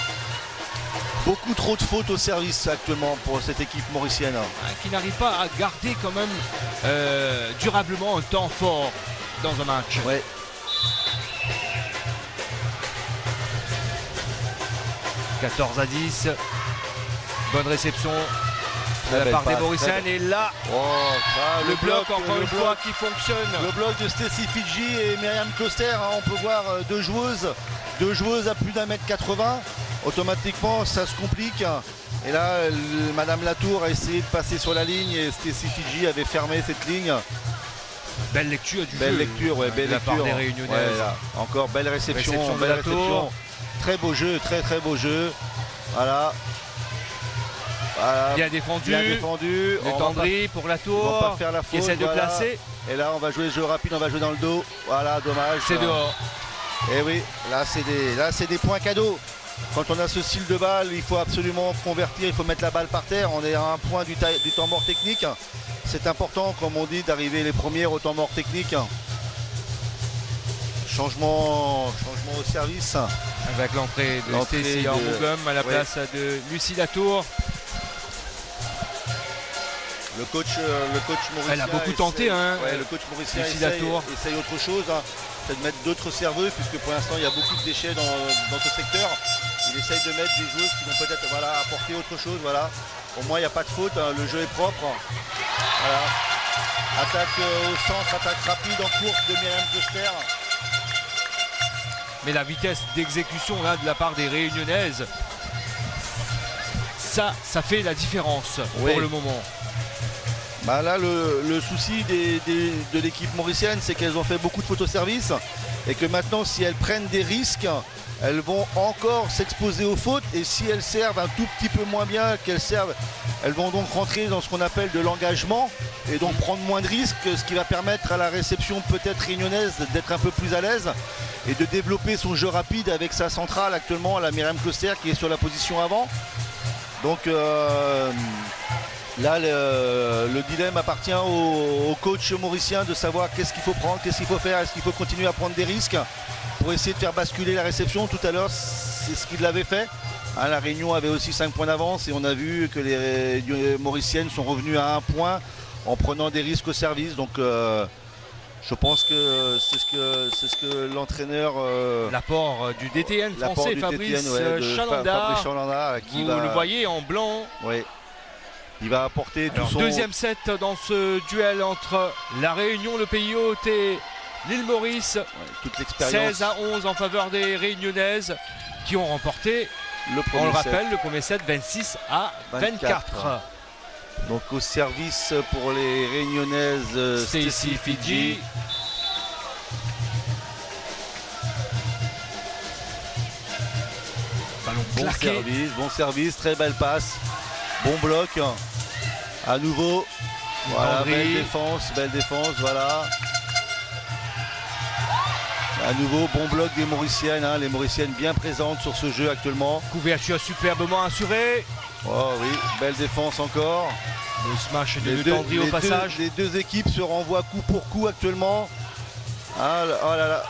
Beaucoup trop de fautes au service actuellement pour cette équipe mauricienne. Hein, qui n'arrive pas à garder quand même euh, durablement un temps fort dans un match. Ouais. quatorze à dix. Bonne réception de la belle part des passe, Mauriciennes. très Et là, Oh, ah, le, bloc, encore le une bloc. fois, qui fonctionne. Le bloc de Stacy Fidji et Myriam Coster, hein, on peut voir euh, deux joueuses, deux joueuses à plus d'un mètre quatre-vingts. Automatiquement, ça se complique. Et là, le- Madame Latour a essayé de passer sur la ligne et Stacy Fidji avait fermé cette ligne. Belle lecture du Belle jeu. lecture, ouais, belle de la lecture. part des Réunionnaises. Ouais, là, encore belle réception, Réception de belle Latour. réception. Très beau jeu, très très beau jeu. Voilà. Voilà. Bien défendu. Bien défendu. Le On va Tendry pour la pas- on va tour. pas faire la Qui faute, essaie de voilà. placer. Et là, on va jouer le jeu rapide, on va jouer dans le dos. Voilà, dommage. C'est dehors. Et oui, là c'est des, là c'est des points cadeaux. Quand on a ce style de balle, il faut absolument convertir, il faut mettre la balle par terre. On est à un point du, ta- du temps mort technique. C'est important, comme on dit, d'arriver les premières au temps mort technique. Changement, changement au service. Avec l'entrée de L'entrée Stacy de- Armougum à la ouais. place de Lucie Latour. Le coach, euh, le coach mauricien. Elle a beaucoup tenté, essaye- hein. Ouais, le coach mauricien Lucie essaye, Latour. essaye autre chose. Hein. C'est de mettre d'autres serveuses, puisque pour l'instant il y a beaucoup de déchets dans, dans ce secteur. Il essaye de mettre des joueuses qui vont peut-être voilà, apporter autre chose. Voilà. Au moins il n'y a pas de faute, hein. Le jeu est propre. Voilà. Attaque euh, au centre, attaque rapide en course de Myriam Coster. Mais la vitesse d'exécution là de la part des Réunionnaises, ça, ça fait la différence Oui. pour le moment. Bah là, le, le souci des- des- de l'équipe mauricienne, c'est qu'elles ont fait beaucoup de fautes au service et que maintenant, si elles prennent des risques, elles vont encore s'exposer aux fautes. Et si elles servent un tout petit peu moins bien qu'elles servent, elles vont donc rentrer dans ce qu'on appelle de l'engagement et donc prendre moins de risques, ce qui va permettre à la réception peut-être réunionnaise d'être un peu plus à l'aise et de développer son jeu rapide avec sa centrale actuellement, la Myriam Coster qui est sur la position avant. Donc euh, là, le, le dilemme appartient au, au coach mauricien de savoir qu'est-ce qu'il faut prendre, qu'est-ce qu'il faut faire, est-ce qu'il faut continuer à prendre des risques pour essayer de faire basculer la réception. Tout à l'heure, c'est ce qu'il avait fait. Hein, la Réunion avait aussi cinq points d'avance et on a vu que les, les Mauriciennes sont revenues à un point en prenant des risques au service. Donc euh, je pense que c'est ce que, c'est ce que l'entraîneur... Euh, L'apport euh, du D T N l'apport français, du Fabrice T T N, ouais, euh, de Fa- Chalanda. Fabrice Chalanda, qui Vous va, le voyez en blanc. ouais, il va apporter tout Alors, son... deuxième set dans ce duel entre la Réunion, le Pays Hôte et l'île Maurice. ouais, toute l'expérience. seize à onze en faveur des Réunionnaises qui ont remporté, Le on premier le set. rappelle, le premier set vingt-six à vingt-quatre. vingt-quatre. Donc au service pour les Réunionnaises, Stacy Fidji. Ballon Bon claqué. service, bon service, très belle passe. Bon bloc. À nouveau. Voilà, Landry. belle défense, belle défense, voilà. À nouveau, bon bloc des Mauriciennes, hein, les Mauriciennes bien présentes sur ce jeu actuellement. Couverture superbement assurée. Oh oui, belle défense encore. Le smash de Les De Landry au les passage. deux- les deux équipes se renvoient coup pour coup actuellement. Ah, là- oh là là.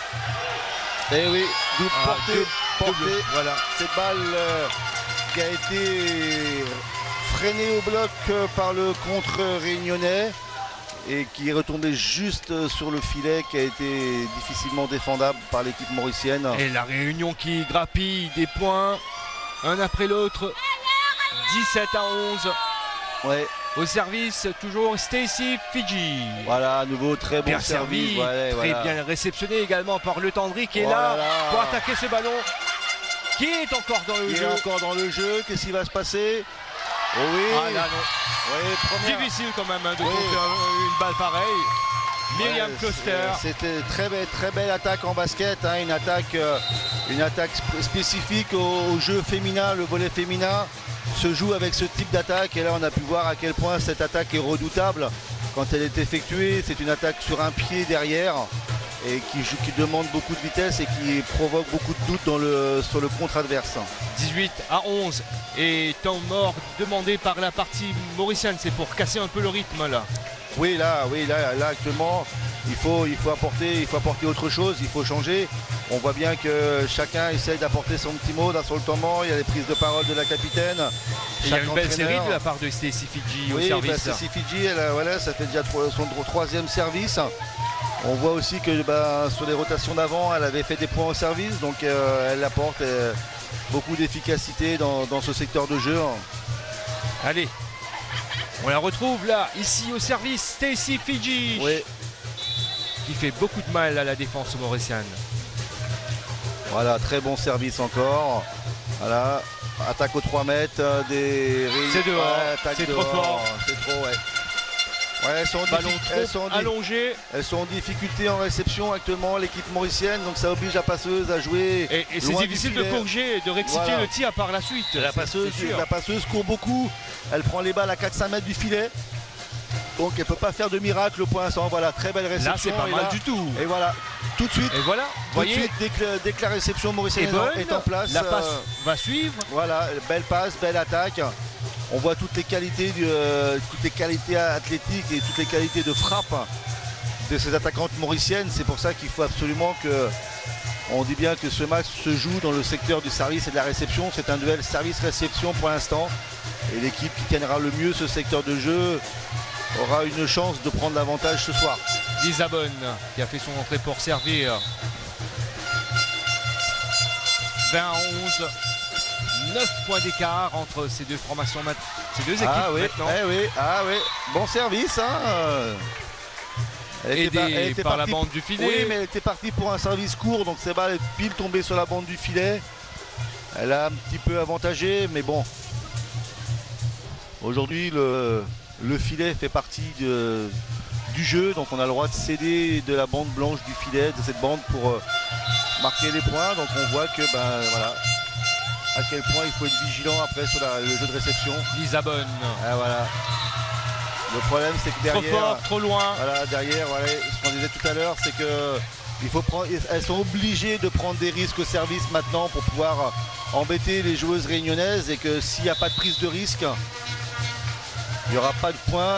Et oui, double Ah, portée, double- portée. double, voilà. Cette balle euh, qui a été freinée au bloc euh, par le contre-réunionnais et qui est retombée juste euh, sur le filet, qui a été difficilement défendable par l'équipe mauricienne. Et la Réunion qui grappille des points, un après l'autre. dix-sept à onze. Ouais, Au service, toujours Stacy Fidji. voilà, à nouveau très bon Bien service. servi, Ouais, très voilà. bien réceptionné également par Le Tendry qui est Oh là là là. pour attaquer ce ballon. Qui est encore dans le Il jeu. est encore dans le jeu, qu'est-ce qui va se passer? Oh oui, Ah là non. ouais, première. Difficile quand même hein, de Oui. compter un- une balle pareille. Myriam Ouais, Kloster. c'est- C'était très belle, très belle attaque en basket, hein, une attaque, euh, une attaque sp- spécifique au, au jeu féminin, le volley féminin se joue avec ce type d'attaque et là on a pu voir à quel point cette attaque est redoutable quand elle est effectuée. C'est une attaque sur un pied derrière et qui, joue- qui demande beaucoup de vitesse et qui provoque beaucoup de doutes dans le, sur le contre adverse. dix-huit à onze. Et temps mort demandé par la partie mauricienne. C'est pour casser un peu le rythme là. Oui là, oui là, là actuellement il faut, il faut apporter, il faut apporter autre chose, il faut changer. On voit bien que chacun essaye d'apporter son petit mot dans sur le temps mort. Il y a les prises de parole de la capitaine. Et il y a Chaque une belle série entraîneur. de la part de Stacy Fidji au Oui, service. bah, Stacy Fidji, elle, a- voilà, ça fait déjà tro- son tro- troisième service. On voit aussi que bah, sur les rotations d'avant, elle avait fait des points au service, donc euh, elle apporte euh, beaucoup d'efficacité dans, dans ce secteur de jeu. Allez, on la retrouve là, ici au service, Stacy Fidji, Oui, qui fait beaucoup de mal à la défense mauricienne. voilà, très bon service encore. Voilà, attaque aux trois mètres euh, des. C'est dehors, Ouais, attaque c'est trop dehors, fort. C'est trop, ouais. Ouais, elles sont, en Ballon diffi- elles sont trop en di- allongé. elles sont en difficulté en réception actuellement, l'équipe mauricienne, donc ça oblige la passeuse à jouer. Et, et c'est loin du difficile de filet. corriger et de rectifier Voilà. le tir par la suite. La c'est- passeuse, c'est sûr. la passeuse court beaucoup, elle prend les balles à quatre cinq mètres du filet, donc elle peut pas faire de miracle pour l'instant. Voilà, très belle réception. Là, c'est pas et mal là- du tout. Et voilà, tout de suite, Et voilà, tout voyez, de suite dès, que, dès que la réception est mauricienne bonne, est en place, la passe euh, va suivre. voilà, belle passe, belle attaque. On voit toutes les qualités, du, euh, toutes les qualités athlétiques et toutes les qualités de frappe de ces attaquantes mauriciennes. C'est pour ça qu'il faut absolument que, on dit bien que ce match se joue dans le secteur du service et de la réception. C'est un duel service-réception pour l'instant. Et l'équipe qui tiendra le mieux ce secteur de jeu aura une chance de prendre l'avantage ce soir. Lisabonne qui a fait son entrée pour servir. vingt à onze. neuf points d'écart entre ces deux formations, mat- ces deux équipes Ah oui, maintenant. eh oui, ah oui, bon service, hein. Elle était Aidée par- elle était par la partie- bande du filet. Oui, mais elle était partie pour un service court, donc cette balle est pile tombée sur la bande du filet. Elle a un petit peu avantagé, mais bon. Aujourd'hui, le, le filet fait partie de- du jeu, donc on a le droit de céder de la bande blanche du filet, de cette bande pour euh, marquer les points. Donc on voit que, ben voilà, à quel point il faut être vigilant après sur la- le jeu de réception. Lisabonne. Ah, voilà. Le problème, c'est que Trop derrière, fort, trop loin. voilà, derrière, voilà, ce qu'on disait tout à l'heure, c'est que il faut prendre, elles sont obligées de prendre des risques au service maintenant pour pouvoir embêter les joueuses réunionnaises, et que s'il n'y a pas de prise de risque, il n'y aura pas de points.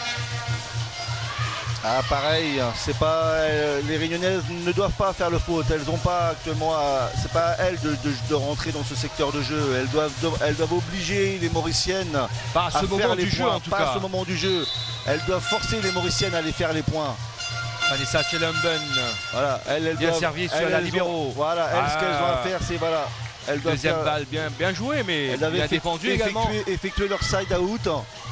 Ah, pareil, c'est pas euh, les Réunionnaises ne doivent pas faire le faute. Elles ont pas actuellement, à- c'est pas à elles de, de- de rentrer dans ce secteur de jeu. Elles doivent, elles doivent obliger les Mauriciennes Pas à ce à moment faire les du jeu points, en tout pas cas. à ce moment du jeu. Elles doivent forcer les Mauriciennes à aller faire les points. Vanessa Chelumben. Voilà, elles, elles Bien doivent- servi sur elles, la elles ont- libéraux. Voilà, elles, ce qu'elles ont à Ah. faire, c'est voilà. Elles doivent Deuxième faire- balle bien, bien jouée, mais elles il avaient a effect- défendu effectué, également. effectué leur side out.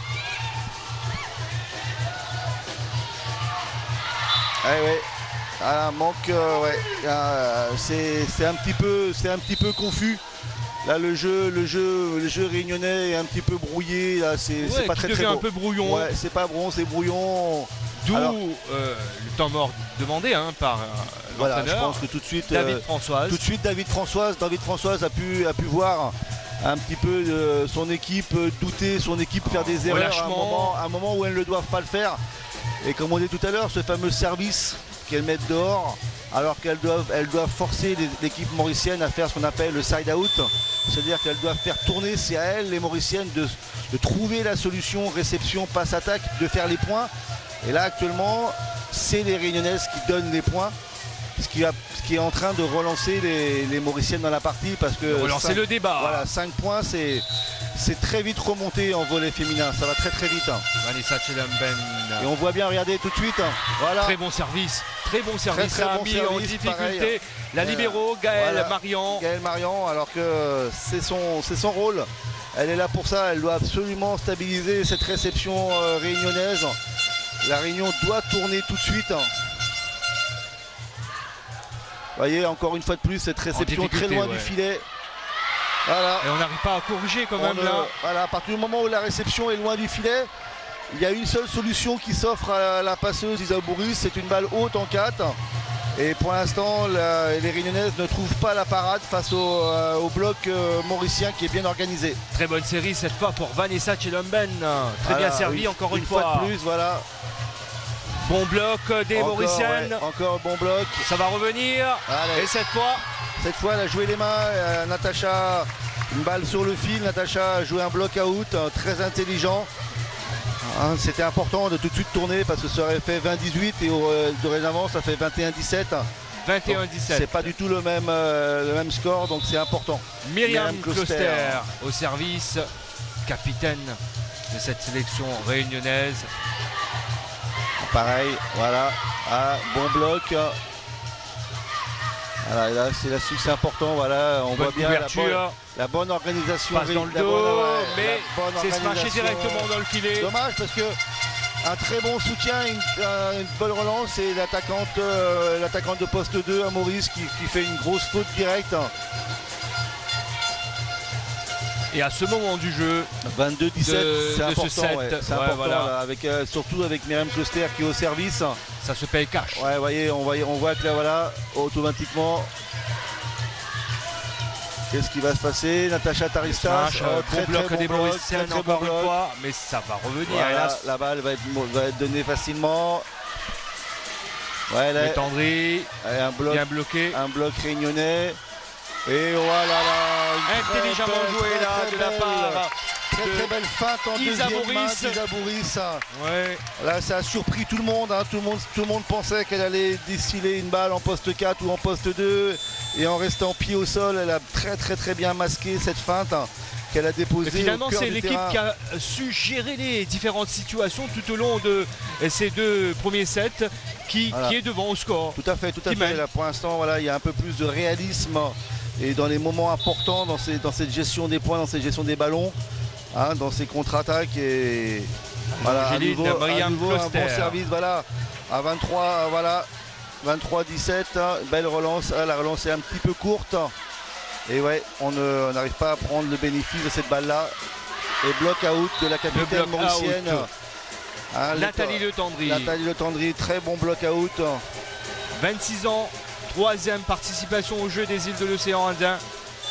Eh ouais. Ah, manque, euh, ouais. Ah, c'est c'est un petit peu, c'est un petit peu confus. Là le jeu, le jeu, le jeu réunionnais est un petit peu brouillé. C'est ouais, pas très devient très beau. un peu brouillon. Ouais, c'est pas bron, c'est brouillon. D'où Alors, euh, le temps mort demandé hein, par euh, voilà, je l'entraîneur. pense que tout de suite, David euh, Françoise. tout de suite David Françoise, David Françoise a pu, a pu voir un petit peu euh, son équipe douter, son équipe faire des Oh, erreurs à un, relâchement. moment, à un moment où elles ne doivent pas le faire. Et comme on dit tout à l'heure, ce fameux service qu'elles mettent dehors, alors qu'elles doivent, elles doivent forcer l'équipe mauricienne à faire ce qu'on appelle le side out, c'est-à-dire qu'elles doivent faire tourner, c'est à elles les mauriciennes de, de trouver la solution réception, passe, attaque, de faire les points. Et là actuellement, c'est les Réunionnaises qui donnent les points. Ce qui, a, ce qui est en train de relancer les, les Mauriciennes dans la partie parce que relancer le débat. Voilà, cinq points, c'est très vite remonté en volley féminin, ça va très très vite. Hein. Vanessa Chelamben. Et on voit bien, regardez tout de suite. Hein. Voilà. Très bon service, très bon service. Très, très ça a bon mis service, en difficulté pareil. la libéro Gaëlle voilà. Marian. Gaëlle Marian, alors que c'est son, c'est son rôle. Elle est là pour ça, elle doit absolument stabiliser cette réception euh, réunionnaise. La Réunion doit tourner tout de suite. Vous voyez, encore une fois de plus, cette réception très loin ouais. du filet. Voilà. Et on n'arrive pas à corriger quand on même ne, là. Voilà, à partir du moment où la réception est loin du filet, il y a une seule solution qui s'offre à la passeuse Isabouris, c'est une balle haute en quatre. Et pour l'instant, les Réunionnaises ne trouvent pas la parade face au, euh, au bloc euh, mauricien qui est bien organisé. Très bonne série cette fois pour Vanessa Chelamben. Très voilà, bien servi une, encore une, une fois. fois de plus, voilà. Bon bloc des encore, Mauriciennes. Ouais, encore bon bloc. Ça va revenir. Allez. Et cette fois Cette fois, elle a joué les mains. Euh, Natacha, une balle sur le fil. Natacha a joué un bloc out, euh, très intelligent. Hein, c'était important de tout de suite tourner parce que ça aurait fait vingt dix-huit et euh, dorénavant ça fait vingt et un dix-sept. vingt et un dix-sept. C'est pas du tout le même, euh, le même score, donc c'est important. Myriam Closter au service, capitaine de cette sélection réunionnaise. Pareil, voilà, ah, bon bloc. Voilà, là c'est là-dessus c'est important, voilà, on bonne voit bien la bonne, la bonne organisation. Passe dans le dos, bonne, ouais, mais c'est smashé directement dans le filet. Dommage parce que un très bon soutien, une, une bonne relance et l'attaquante euh, l'attaquante de poste deux à Maurice qui, qui fait une grosse faute directe. Et à ce moment du jeu, vingt-deux dix-sept, c'est important, set, ouais, c'est ouais, important voilà. là, avec, euh, surtout avec Myriam Closter qui est au service. Ça se paye cash. Ouais, voyez, on, voit, on voit que là, voilà, automatiquement, qu'est-ce qui va se passer? Natacha Taristas, Smash, euh, très, bon bloc très bon des Mauriciennes encore une fois, mais ça va revenir. Voilà, la balle va être, va être donnée facilement. Ouais, là, Tendry, un bloc, bien bloqué. Un bloc réunionnais. Et voilà là, intelligemment joué là très de la part très de très belle feinte en deuxième main d'Isabouris. Ouais. Là ça a surpris tout le monde, hein. tout le monde, tout le monde pensait qu'elle allait distiller une balle en poste quatre ou en poste deux et en restant pied au sol, elle a très très très bien masqué cette feinte hein, qu'elle a déposée. Mais finalement c'est l'équipe terrain. qui a su gérer les différentes situations tout au long de ces deux premiers sets qui, voilà. qui est devant au score. Tout à fait, tout à fait. Là, pour l'instant, voilà, il y a un peu plus de réalisme. Et dans les moments importants, dans, ces, dans cette gestion des points, dans cette gestion des ballons, hein, dans ces contre-attaques et voilà, à nouveau, à nouveau un bon service, voilà, à vingt-trois, voilà, vingt-trois dix-sept, hein, belle relance, hein, la relance est un petit peu courte et ouais, on n'arrive pas à prendre le bénéfice de cette balle-là et bloc out de la capitaine mauricienne. Hein, Nathalie Le Tendry. Nathalie Le Tendry, très bon bloc out. vingt-six ans. Troisième participation au jeu des îles de l'océan Indien.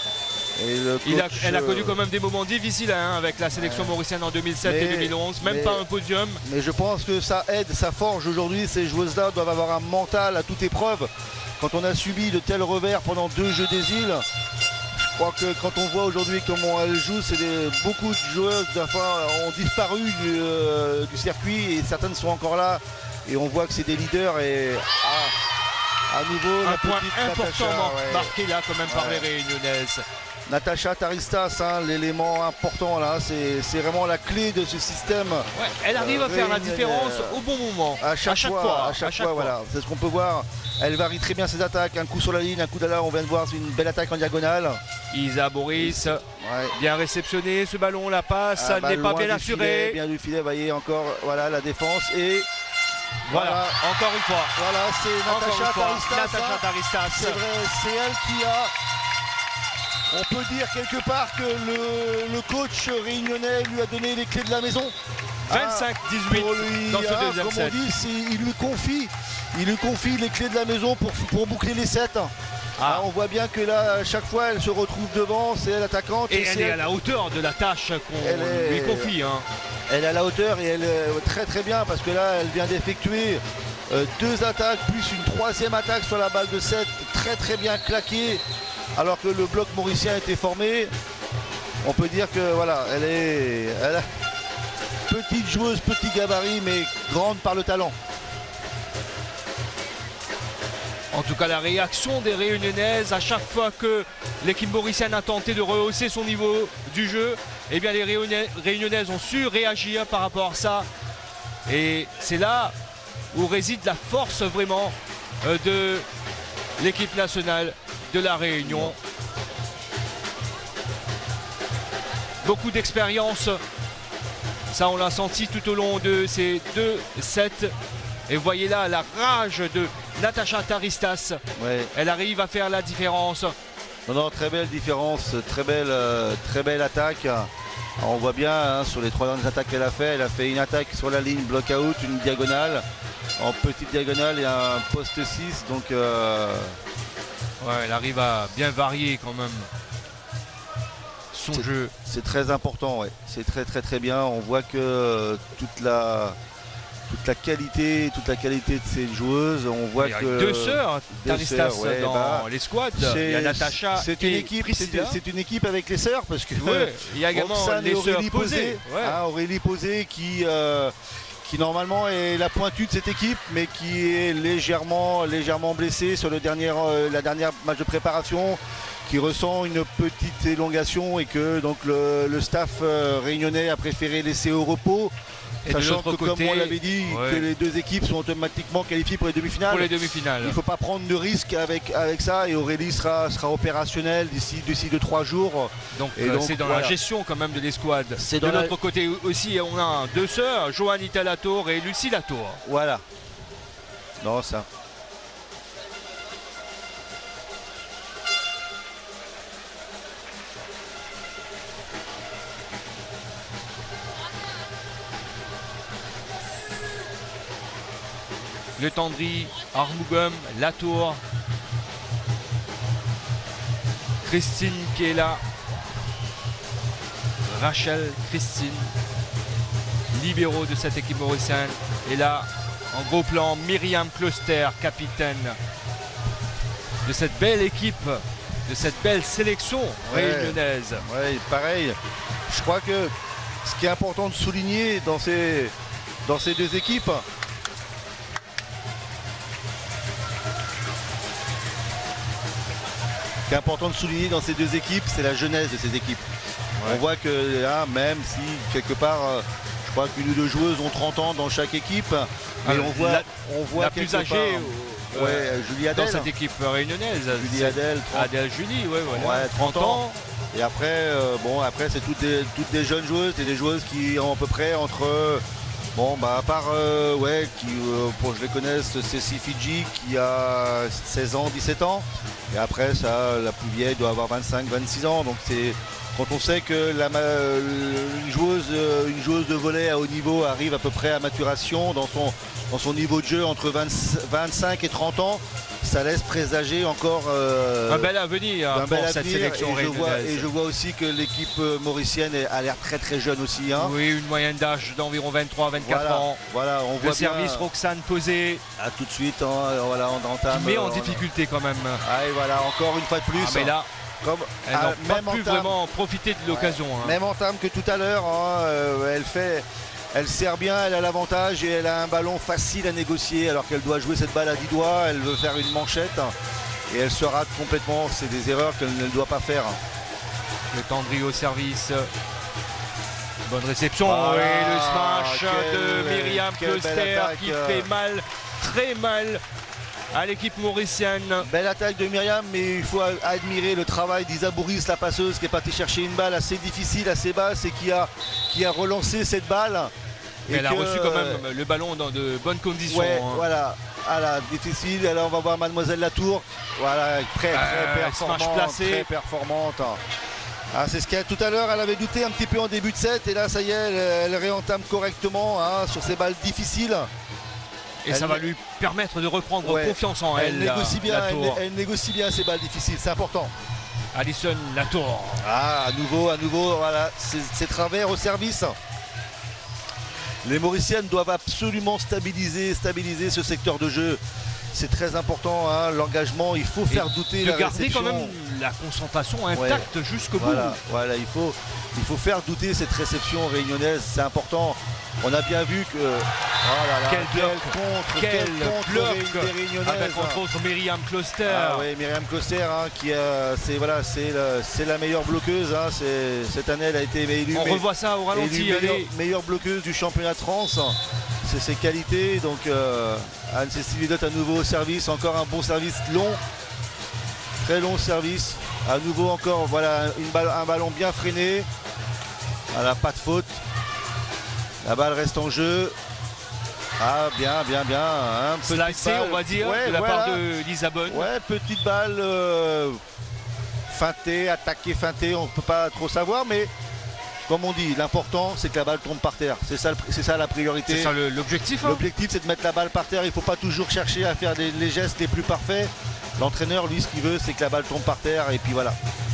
Et le coach, Il a, elle a connu quand même des moments difficiles hein, avec la sélection ouais. mauricienne en deux mille sept mais, et deux mille onze, même mais, pas un podium. Mais je pense que ça aide, ça forge aujourd'hui. Ces joueuses-là doivent avoir un mental à toute épreuve. Quand on a subi de tels revers pendant deux jeux des îles, je crois que quand on voit aujourd'hui comment elles jouent, c'est beaucoup de joueuses ont disparu du, euh, du circuit et certaines sont encore là. Et on voit que c'est des leaders et... Ah, à nouveau, un la point petite important Natacha, ouais. marqué là quand même par ouais. les Réunionnaises. Natacha Taristas, hein, l'élément important là, c'est vraiment la clé de ce système. Ouais, elle arrive euh, à faire la différence euh, au bon moment. À chaque, à chaque fois, fois, à chaque, à chaque fois, fois. Voilà. C'est ce qu'on peut voir. Elle varie très bien ses attaques. Un coup sur la ligne, un coup de là, on vient de voir, c'est une belle attaque en diagonale. Isa Boris, ouais. bien réceptionné, ce ballon, la passe, ah, ça bah, n'est pas bien assuré. Bien du filet, voyez encore, voilà la défense et. Voilà. voilà, encore une fois. Voilà, c'est Natacha Taristas. Natacha Taristas. C'est vrai, c'est elle qui a on peut dire quelque part que le, le coach réunionnais lui a donné les clés de la maison. vingt-cinq dix-huit lui, dans ce hein, deuxième comme set. on dit, il lui confie, il lui confie les clés de la maison pour, pour boucler les sets. Ah. Ah, on voit bien que là, à chaque fois, elle se retrouve devant, c'est elle l'attaquante. Et, et elle est à la hauteur de la tâche qu'on est... lui confie. Hein. Elle est à la hauteur et elle est très très bien parce que là, elle vient d'effectuer euh, deux attaques plus une troisième attaque sur la balle de sept, très très bien claquée. Alors que le bloc mauricien était formé, on peut dire que voilà, elle est elle a... petite joueuse, petit gabarit, mais grande par le talent. En tout cas, la réaction des Réunionnaises à chaque fois que l'équipe mauricienne a tenté de rehausser son niveau du jeu, eh bien les Réunionnaises ont su réagir par rapport à ça. Et c'est là où réside la force vraiment de l'équipe nationale de la Réunion. Beaucoup d'expérience, ça on l'a senti tout au long de ces deux sets. Et voyez là la rage de Natacha Taristas. Ouais. Elle arrive à faire la différence. Non, non, très belle différence, très belle, euh, très belle attaque. Alors, on voit bien hein, sur les trois dernières attaques qu'elle a fait, elle a fait une attaque sur la ligne block-out, une diagonale, en petite diagonale et un poste six. Donc, euh... ouais, elle arrive à bien varier quand même son jeu. C'est très important, ouais. C'est très très très bien. On voit que euh, toute la toute la qualité, toute la qualité de ces joueuses, on voit il y a que deux sœurs, Taristas ouais, dans bah, les squads. Il y a Natacha. C'est une équipe, c'est une équipe avec les sœurs parce que ouais, il y a également Roxane les sœurs Aurélie Posé, ouais. hein, Aurélie Posé qui euh, qui normalement est la pointue de cette équipe, mais qui est légèrement légèrement blessée sur le dernier euh, la dernière match de préparation, qui ressent une petite élongation et que donc le, le staff euh, réunionnais a préféré laisser au repos. Et sachant de que côté, comme on l'avait dit, ouais. que les deux équipes sont automatiquement qualifiées pour les demi-finales. Pour les demi-finales. Il ne faut pas prendre de risques avec, avec ça et Aurélie sera, sera opérationnelle d'ici d'ici deux trois jours. Donc euh, c'est dans voilà. la gestion quand même de l'escouade. De la... notre côté aussi, on a deux sœurs, Joanita Latour et Lucie Latour. Voilà. Non, ça. Le Tendry, Armougum, Latour, Christine qui est là, Rachel, Christine, libéraux de cette équipe mauricienne. Et là, en gros plan, Myriam Closter, capitaine de cette belle équipe, de cette belle sélection ouais, réunionnaise. Ouais, pareil. Je crois que ce qui est important de souligner dans ces, dans ces deux équipes, Ce qui est important de souligner dans ces deux équipes, c'est la jeunesse de ces équipes. Ouais. On voit que là, même si quelque part, euh, je crois qu'une ou deux joueuses ont trente ans dans chaque équipe, mais ah, on voit, la, on voit la plus âgée part, ouais, euh, Julie Adèle, dans cette équipe réunionnaise. Julie Adèle, trente, Adèle Julie, ouais, voilà. ouais, trente ans. Et après, euh, bon, après c'est toutes des, toutes des jeunes joueuses, et des joueuses qui ont à peu près entre bon, bah à part, euh, ouais, qui, euh, pour que je les connaisse, c'est Fidji qui a seize ans, dix-sept ans. Et après, ça, la plus vieille doit avoir vingt-cinq, vingt-six ans. Donc c'est quand on sait que la, une, joueuse, une joueuse de volley à haut niveau arrive à peu près à maturation dans son, dans son niveau de jeu entre vingt, vingt-cinq et trente ans, ça laisse présager encore euh, un bel avenir un pour bel cette avenir, sélection et je, vois, réunionnaise. et je vois aussi que l'équipe mauricienne a l'air très très jeune aussi. Hein. Oui, une moyenne d'âge d'environ vingt-trois vingt-quatre voilà, ans. Voilà, on le voit service bien, Roxane Posé. Ah, tout de suite, hein, voilà, on entame. Qui met en on, difficulté quand même. Ah, et voilà, encore une fois de plus. Ah, mais là, comme, elle n'a ah, pas pu entame, vraiment profiter de l'occasion. Ouais, hein. Même entame que tout à l'heure, hein, euh, elle fait. Elle sert bien, elle a l'avantage et elle a un ballon facile à négocier alors qu'elle doit jouer cette balle à dix doigts, elle veut faire une manchette et elle se rate complètement, c'est des erreurs qu'elle ne doit pas faire. Le Tendry au service. Bonne réception voilà, et le smash quelle, de Myriam Closter qui fait mal, très mal à l'équipe mauricienne. Belle attaque de Myriam, mais il faut admirer le travail d'Isa Bourris, la passeuse, qui est partie chercher une balle assez difficile, assez basse et qui a, qui a relancé cette balle. Et elle que, a reçu quand même le ballon dans de bonnes conditions. Ouais, hein. Voilà. à la difficile. Alors on va voir Mademoiselle Latour. Voilà, très très euh, performante. Très performante. Ah, c'est ce qu'elle tout à l'heure, elle avait douté un petit peu en début de set et là ça y est, elle, elle réentame correctement hein, sur ces balles difficiles. Et elle ça va lui permettre de reprendre ouais, confiance en elle. Elle négocie bien, elle, elle négocie bien ces balles difficiles, c'est important. Alison Latour. Ah, à nouveau, à nouveau, voilà, c'est travers au service. Les Mauriciennes doivent absolument stabiliser, stabiliser ce secteur de jeu. C'est très important, hein, l'engagement, il faut faire et douter de la garder réception. quand même la concentration intacte ouais. jusqu'au voilà, bout. Voilà, il faut, il faut faire douter cette réception réunionnaise, c'est important. On a bien vu que... Oh là là, quel, quel bloc, contre, quel, quel contre bloc des Réunionnaises. Avec entre autres Myriam Closter. Ah oui, Myriam Closter, hein, qui euh, c'est voilà, c'est la, la meilleure bloqueuse. Hein, cette année, elle a été élue. On revoit ça au ralenti. Meilleure, meilleure bloqueuse du championnat de France. C'est ses qualités. Donc euh, Anne-Cécile Vidot à nouveau au service. Encore un bon service long. Très long service. À nouveau encore, voilà, une balle, un ballon bien freiné. Voilà, pas de faute. La balle reste en jeu. Ah, bien, bien, bien. Hein, Slicé, on va dire, ouais, de la voilà. part de Lisabonne. Ouais, petite balle euh, feintée, attaquée, feintée, on ne peut pas trop savoir, mais comme on dit, l'important, c'est que la balle tombe par terre. C'est ça, ça la priorité. C'est ça l'objectif. Hein. L'objectif, c'est de mettre la balle par terre. Il ne faut pas toujours chercher à faire les, les gestes les plus parfaits. L'entraîneur, lui, ce qu'il veut, c'est que la balle tombe par terre, et puis voilà.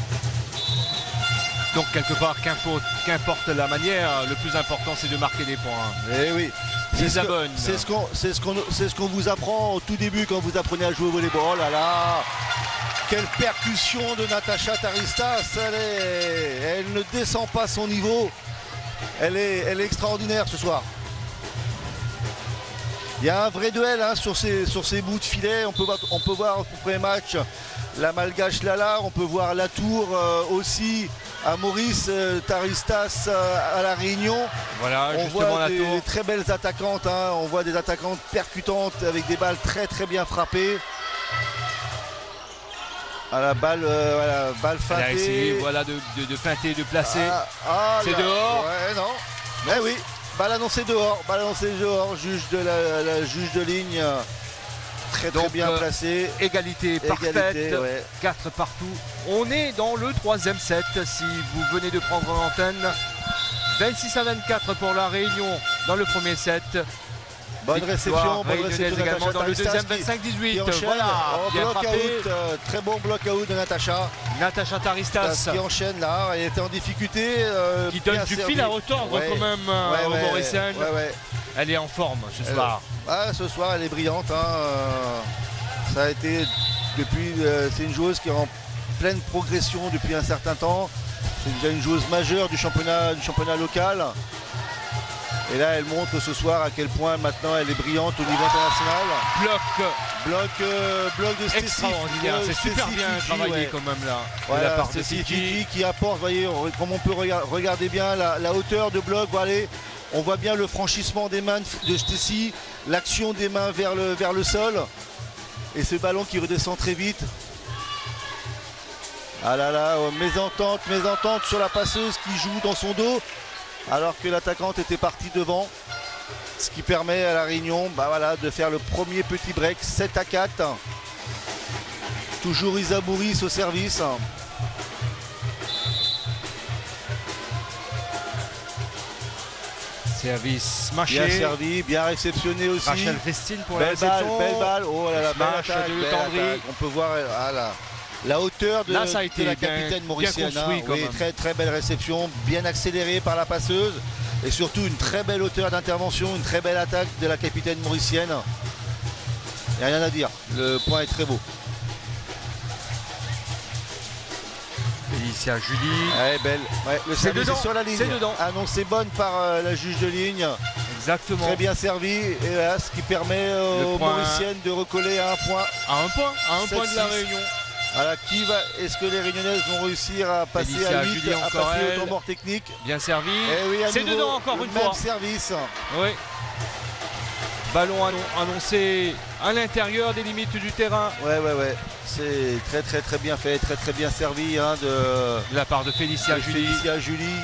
Donc quelque part, qu'importe la manière, le plus important c'est de marquer des points. Eh oui. C'est ce qu'on c'est ce qu'on ce qu'on ce qu'on vous apprend au tout début quand vous apprenez à jouer au volleyball. Oh là là, quelle percussion de Natacha Taristas. Elle, est, elle ne descend pas son niveau. Elle est, elle est extraordinaire ce soir. Il y a un vrai duel hein, sur, ces, sur ces bouts de filet. On peut, on peut voir au premier match la Malgache Lala. On peut voir Latour euh, aussi. À Maurice euh, Taristas euh, à la Réunion. Voilà, on justement voit des, la tour. des très belles attaquantes, hein. On voit des attaquantes percutantes avec des balles très très bien frappées. À la balle, euh, voilà, balle feintée. Elle a essayé voilà, de, de, de feinter, de placer. Ah, ah, c'est dehors. Ouais, non. Mais oui, balle annoncée dehors, balle annoncée dehors, juge de la, la juge de ligne. Très, très Donc, bien euh, placé. Égalité parfaite, égalité, ouais. quatre partout. On est dans le troisième set. Si vous venez de prendre l'antenne, vingt-six à vingt-quatre pour la Réunion dans le premier set. Bonne réception, bonne réception également dans le deuxième, vingt-cinq dix-huit. Voilà, oh, bien bloc frappé. Out, euh, très bon bloc out de Natacha. Natacha Taristas qui enchaîne là, elle était en difficulté. Euh, qui donne du fil à retordre ouais. quand même ouais, aux ouais, Mauriciennes. Ouais, ouais. Elle est en forme ce elle, soir. Ah, ce soir, elle est brillante. Hein. Ça a été depuis. Euh, c'est une joueuse qui est en pleine progression depuis un certain temps. C'est déjà une joueuse majeure du championnat, du championnat local. Et là, elle montre ce soir à quel point maintenant elle est brillante au niveau international. Bloc, bloc, euh, bloc de Stécie. Extraordinaire, c'est super bien Fiji, travaillé ouais. quand même là. Voilà, de la part de Fiji qui apporte, voyez, comme on peut regarder, regarder bien la, la hauteur de bloc. Voilà, on voit bien le franchissement des mains de Stécie, l'action des mains vers le, vers le sol. Et ce ballon qui redescend très vite. Ah là là, oh, mésentente, mésentente sur la passeuse qui joue dans son dos. Alors que l'attaquante était partie devant. Ce qui permet à la Réunion bah voilà, de faire le premier petit break. sept à quatre. Toujours Isa Bourris au service. Service mâché. Bien servi, bien réceptionné aussi. Rachel Christine pour belle la balle, belle balle. Oh là là, belle attaque, de belle attaque. On peut voir ah là, la hauteur de, là, ça a été de la bien, capitaine mauricienne. bien construit, hein. Oui, très très belle réception, bien accélérée par la passeuse. Et surtout une très belle hauteur d'intervention, une très belle attaque de la capitaine mauricienne. Il n'y a rien à dire, le point est très beau. Félicia Julie. Ouais, belle. Ouais, le service est sur la ligne. C'est dedans. Annoncé bonne par euh, la juge de ligne. Exactement. Très bien servi. Et là, ce qui permet euh, aux point... Mauriciennes de recoller à un point. À un point, à un point de la Réunion. Voilà, qui va, est-ce que les Réunionnaises vont réussir à passer Félicia à huit, Julie, à encore passer elle. au temps mort technique? Bien servi. Oui, c'est dedans encore une même fois. Service. Oui. Ballon annoncé à l'intérieur des limites du terrain. Ouais, ouais, ouais. C'est très, très, très bien fait, très, très bien servi hein, de... de la part de Félicia de Julie. Félicia Julie.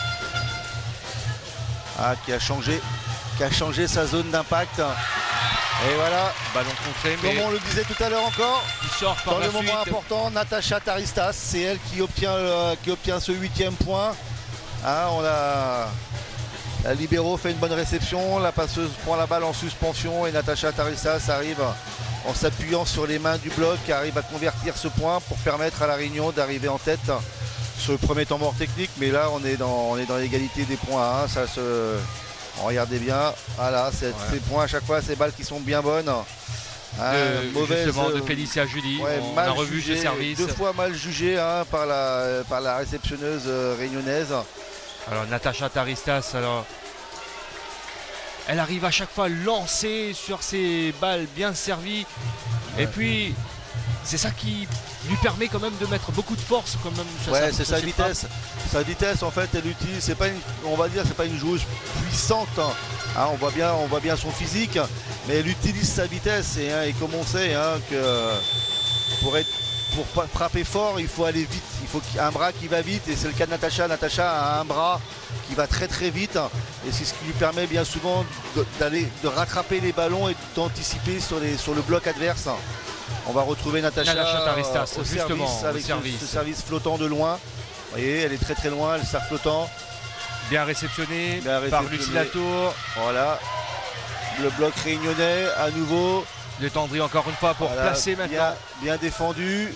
Ah, qui a changé, qui a changé sa zone d'impact. Et voilà, ballon contré, mais comme on le disait tout à l'heure encore, il sort par dans la le moment suite. important, Natacha Taristas, c'est elle qui obtient, euh, qui obtient ce huitième point. Hein, on a... La libéro fait une bonne réception, la passeuse prend la balle en suspension et Natacha Taristas arrive en s'appuyant sur les mains du bloc, arrive à convertir ce point pour permettre à la Réunion d'arriver en tête sur le premier temps mort technique. Mais là, on est dans, on est dans l'égalité des points à un. Ça se... Regardez bien, voilà, c'est, ouais. Ces points à chaque fois, ces balles qui sont bien bonnes. Hein, de, mauvaise, justement de Félicia Julie, ouais, on mal a revu jugé, ce service. Deux fois mal jugé hein, par, la, par la réceptionneuse euh, réunionnaise. Alors Natacha Taristas, alors, elle arrive à chaque fois à lancer sur ses balles bien servies. Ouais. Et puis, c'est ça qui lui permet quand même de mettre beaucoup de force quand même. Ça, ouais, c'est sa vitesse. Frappes. Sa vitesse, en fait, elle utilise. C'est pas une, on va dire, c'est pas une joueuse puissante. Hein, on voit bien, on voit bien son physique, mais elle utilise sa vitesse. Et, hein, et comme on sait, hein, que pour être, pour frapper fort, il faut aller vite. Il faut un bras qui va vite. Et c'est le cas de Natacha. Natacha a un bras qui va très très vite. Et c'est ce qui lui permet bien souvent d'aller, de rattraper les ballons et d'anticiper sur les, sur le bloc adverse. On va retrouver Natacha, Natacha Taristas, au justement, service avec au service. Ce, ce service flottant de loin. Vous voyez, elle est très très loin, elle sert flottant. Bien réceptionné Bien par Lucie Latour. Voilà. Le bloc réunionnais à nouveau. Le Tendry encore une fois pour voilà, placer maintenant. Bien, bien défendu.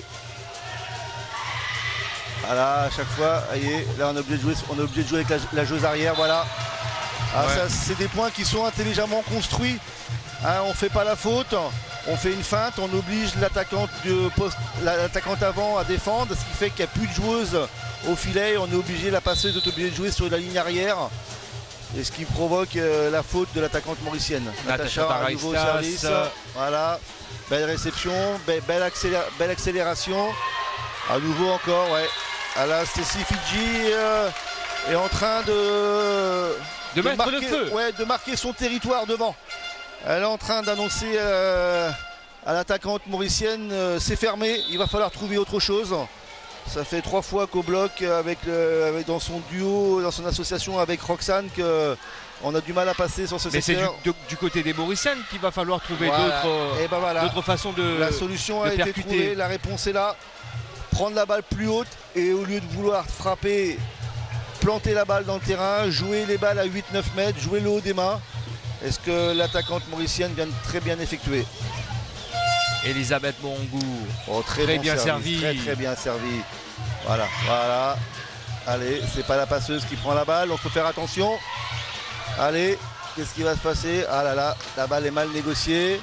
Voilà, à chaque fois, voyez, là on est obligé de jouer, on est obligé de jouer avec la, la joueuse arrière, voilà. Ah, ouais. C'est des points qui sont intelligemment construits. Hein, on ne fait pas la faute. On fait une feinte, on oblige l'attaquante l'attaquante avant à défendre, ce qui fait qu'il n'y a plus de joueuses au filet. On est obligé, la passeuse d'être obligée de jouer sur la ligne arrière. Et ce qui provoque euh, la faute de l'attaquante mauricienne. Natacha à nouveau au service. Voilà. Belle réception, belle, belle, accélé belle accélération. À nouveau encore, ouais. Là, Stécie Fidji euh, est en train de, de, de mettre marquer, le feu. Ouais, de marquer son territoire devant. Elle est en train d'annoncer euh, à l'attaquante mauricienne, euh, c'est fermé, il va falloir trouver autre chose. Ça fait trois fois qu'au bloc, avec, le, avec dans son duo, dans son association avec Roxane, qu'on a du mal à passer sur ce Mais secteur. Mais c'est du, du côté des mauriciennes qu'il va falloir trouver voilà. d'autres ben voilà. façons de La solution de a percuter. été trouvée, la réponse est là. Prendre la balle plus haute et au lieu de vouloir frapper, planter la balle dans le terrain, jouer les balles à huit neuf mètres, jouer le haut des mains. Est-ce que l'attaquante mauricienne vient de très bien effectuer? Elisabeth Bongou, oh, très, très bon bien service, servi. Très très bien servi. Voilà, voilà. Allez, c'est pas la passeuse qui prend la balle, donc faut faire attention. Allez, qu'est-ce qui va se passer? Ah là là, la balle est mal négociée.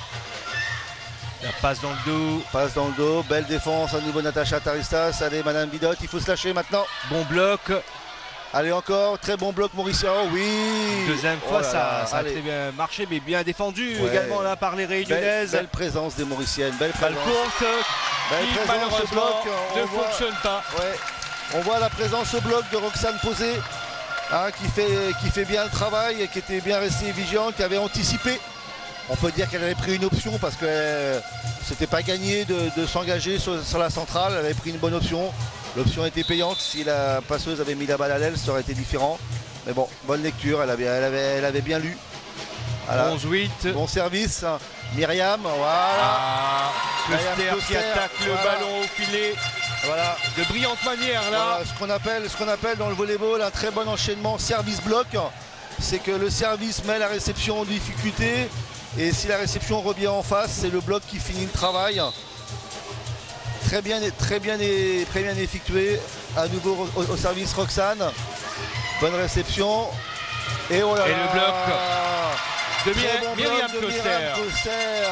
La passe dans le dos. Passe dans le dos, belle défense à nouveau Natacha Taristas. Allez, Madame Bidotte, il faut se lâcher maintenant. Bon bloc. Allez encore, très bon bloc mauricien, oh, oui. Deuxième fois, oh là ça, là, ça a très bien marché, mais bien défendu ouais. également là par les Réunionnaises. Belle, belle présence des Mauriciennes, belle présence. Balle courte, belle qui présence malheureusement bloc, ne voit, fonctionne pas. Ouais, on voit la présence au bloc de Roxane Posé, hein, qui, fait, qui fait bien le travail, et qui était bien restée vigilante, qui avait anticipé. On peut dire qu'elle avait pris une option parce que euh, c'était pas gagné de, de s'engager sur, sur la centrale, elle avait pris une bonne option. L'option était payante, si la passeuse avait mis la balle à l'aile, ça aurait été différent. Mais bon, bonne lecture, elle avait, elle avait, elle avait bien lu. Voilà. onze huit. Bon service, Myriam, voilà. Ah, Koster qui attaque le voilà. ballon au filet. Voilà, de brillante manière là. Voilà, ce qu'on appelle, ce qu'on appelle dans le volleyball un très bon enchaînement service-bloc. C'est que le service met la réception en difficulté. Et si la réception revient en face, c'est le bloc qui finit le travail. Très bien, très bien, très bien effectué. À nouveau au, au service Roxane. Bonne réception. Et, oh là Et là, le bloc de bon Myriam Koster.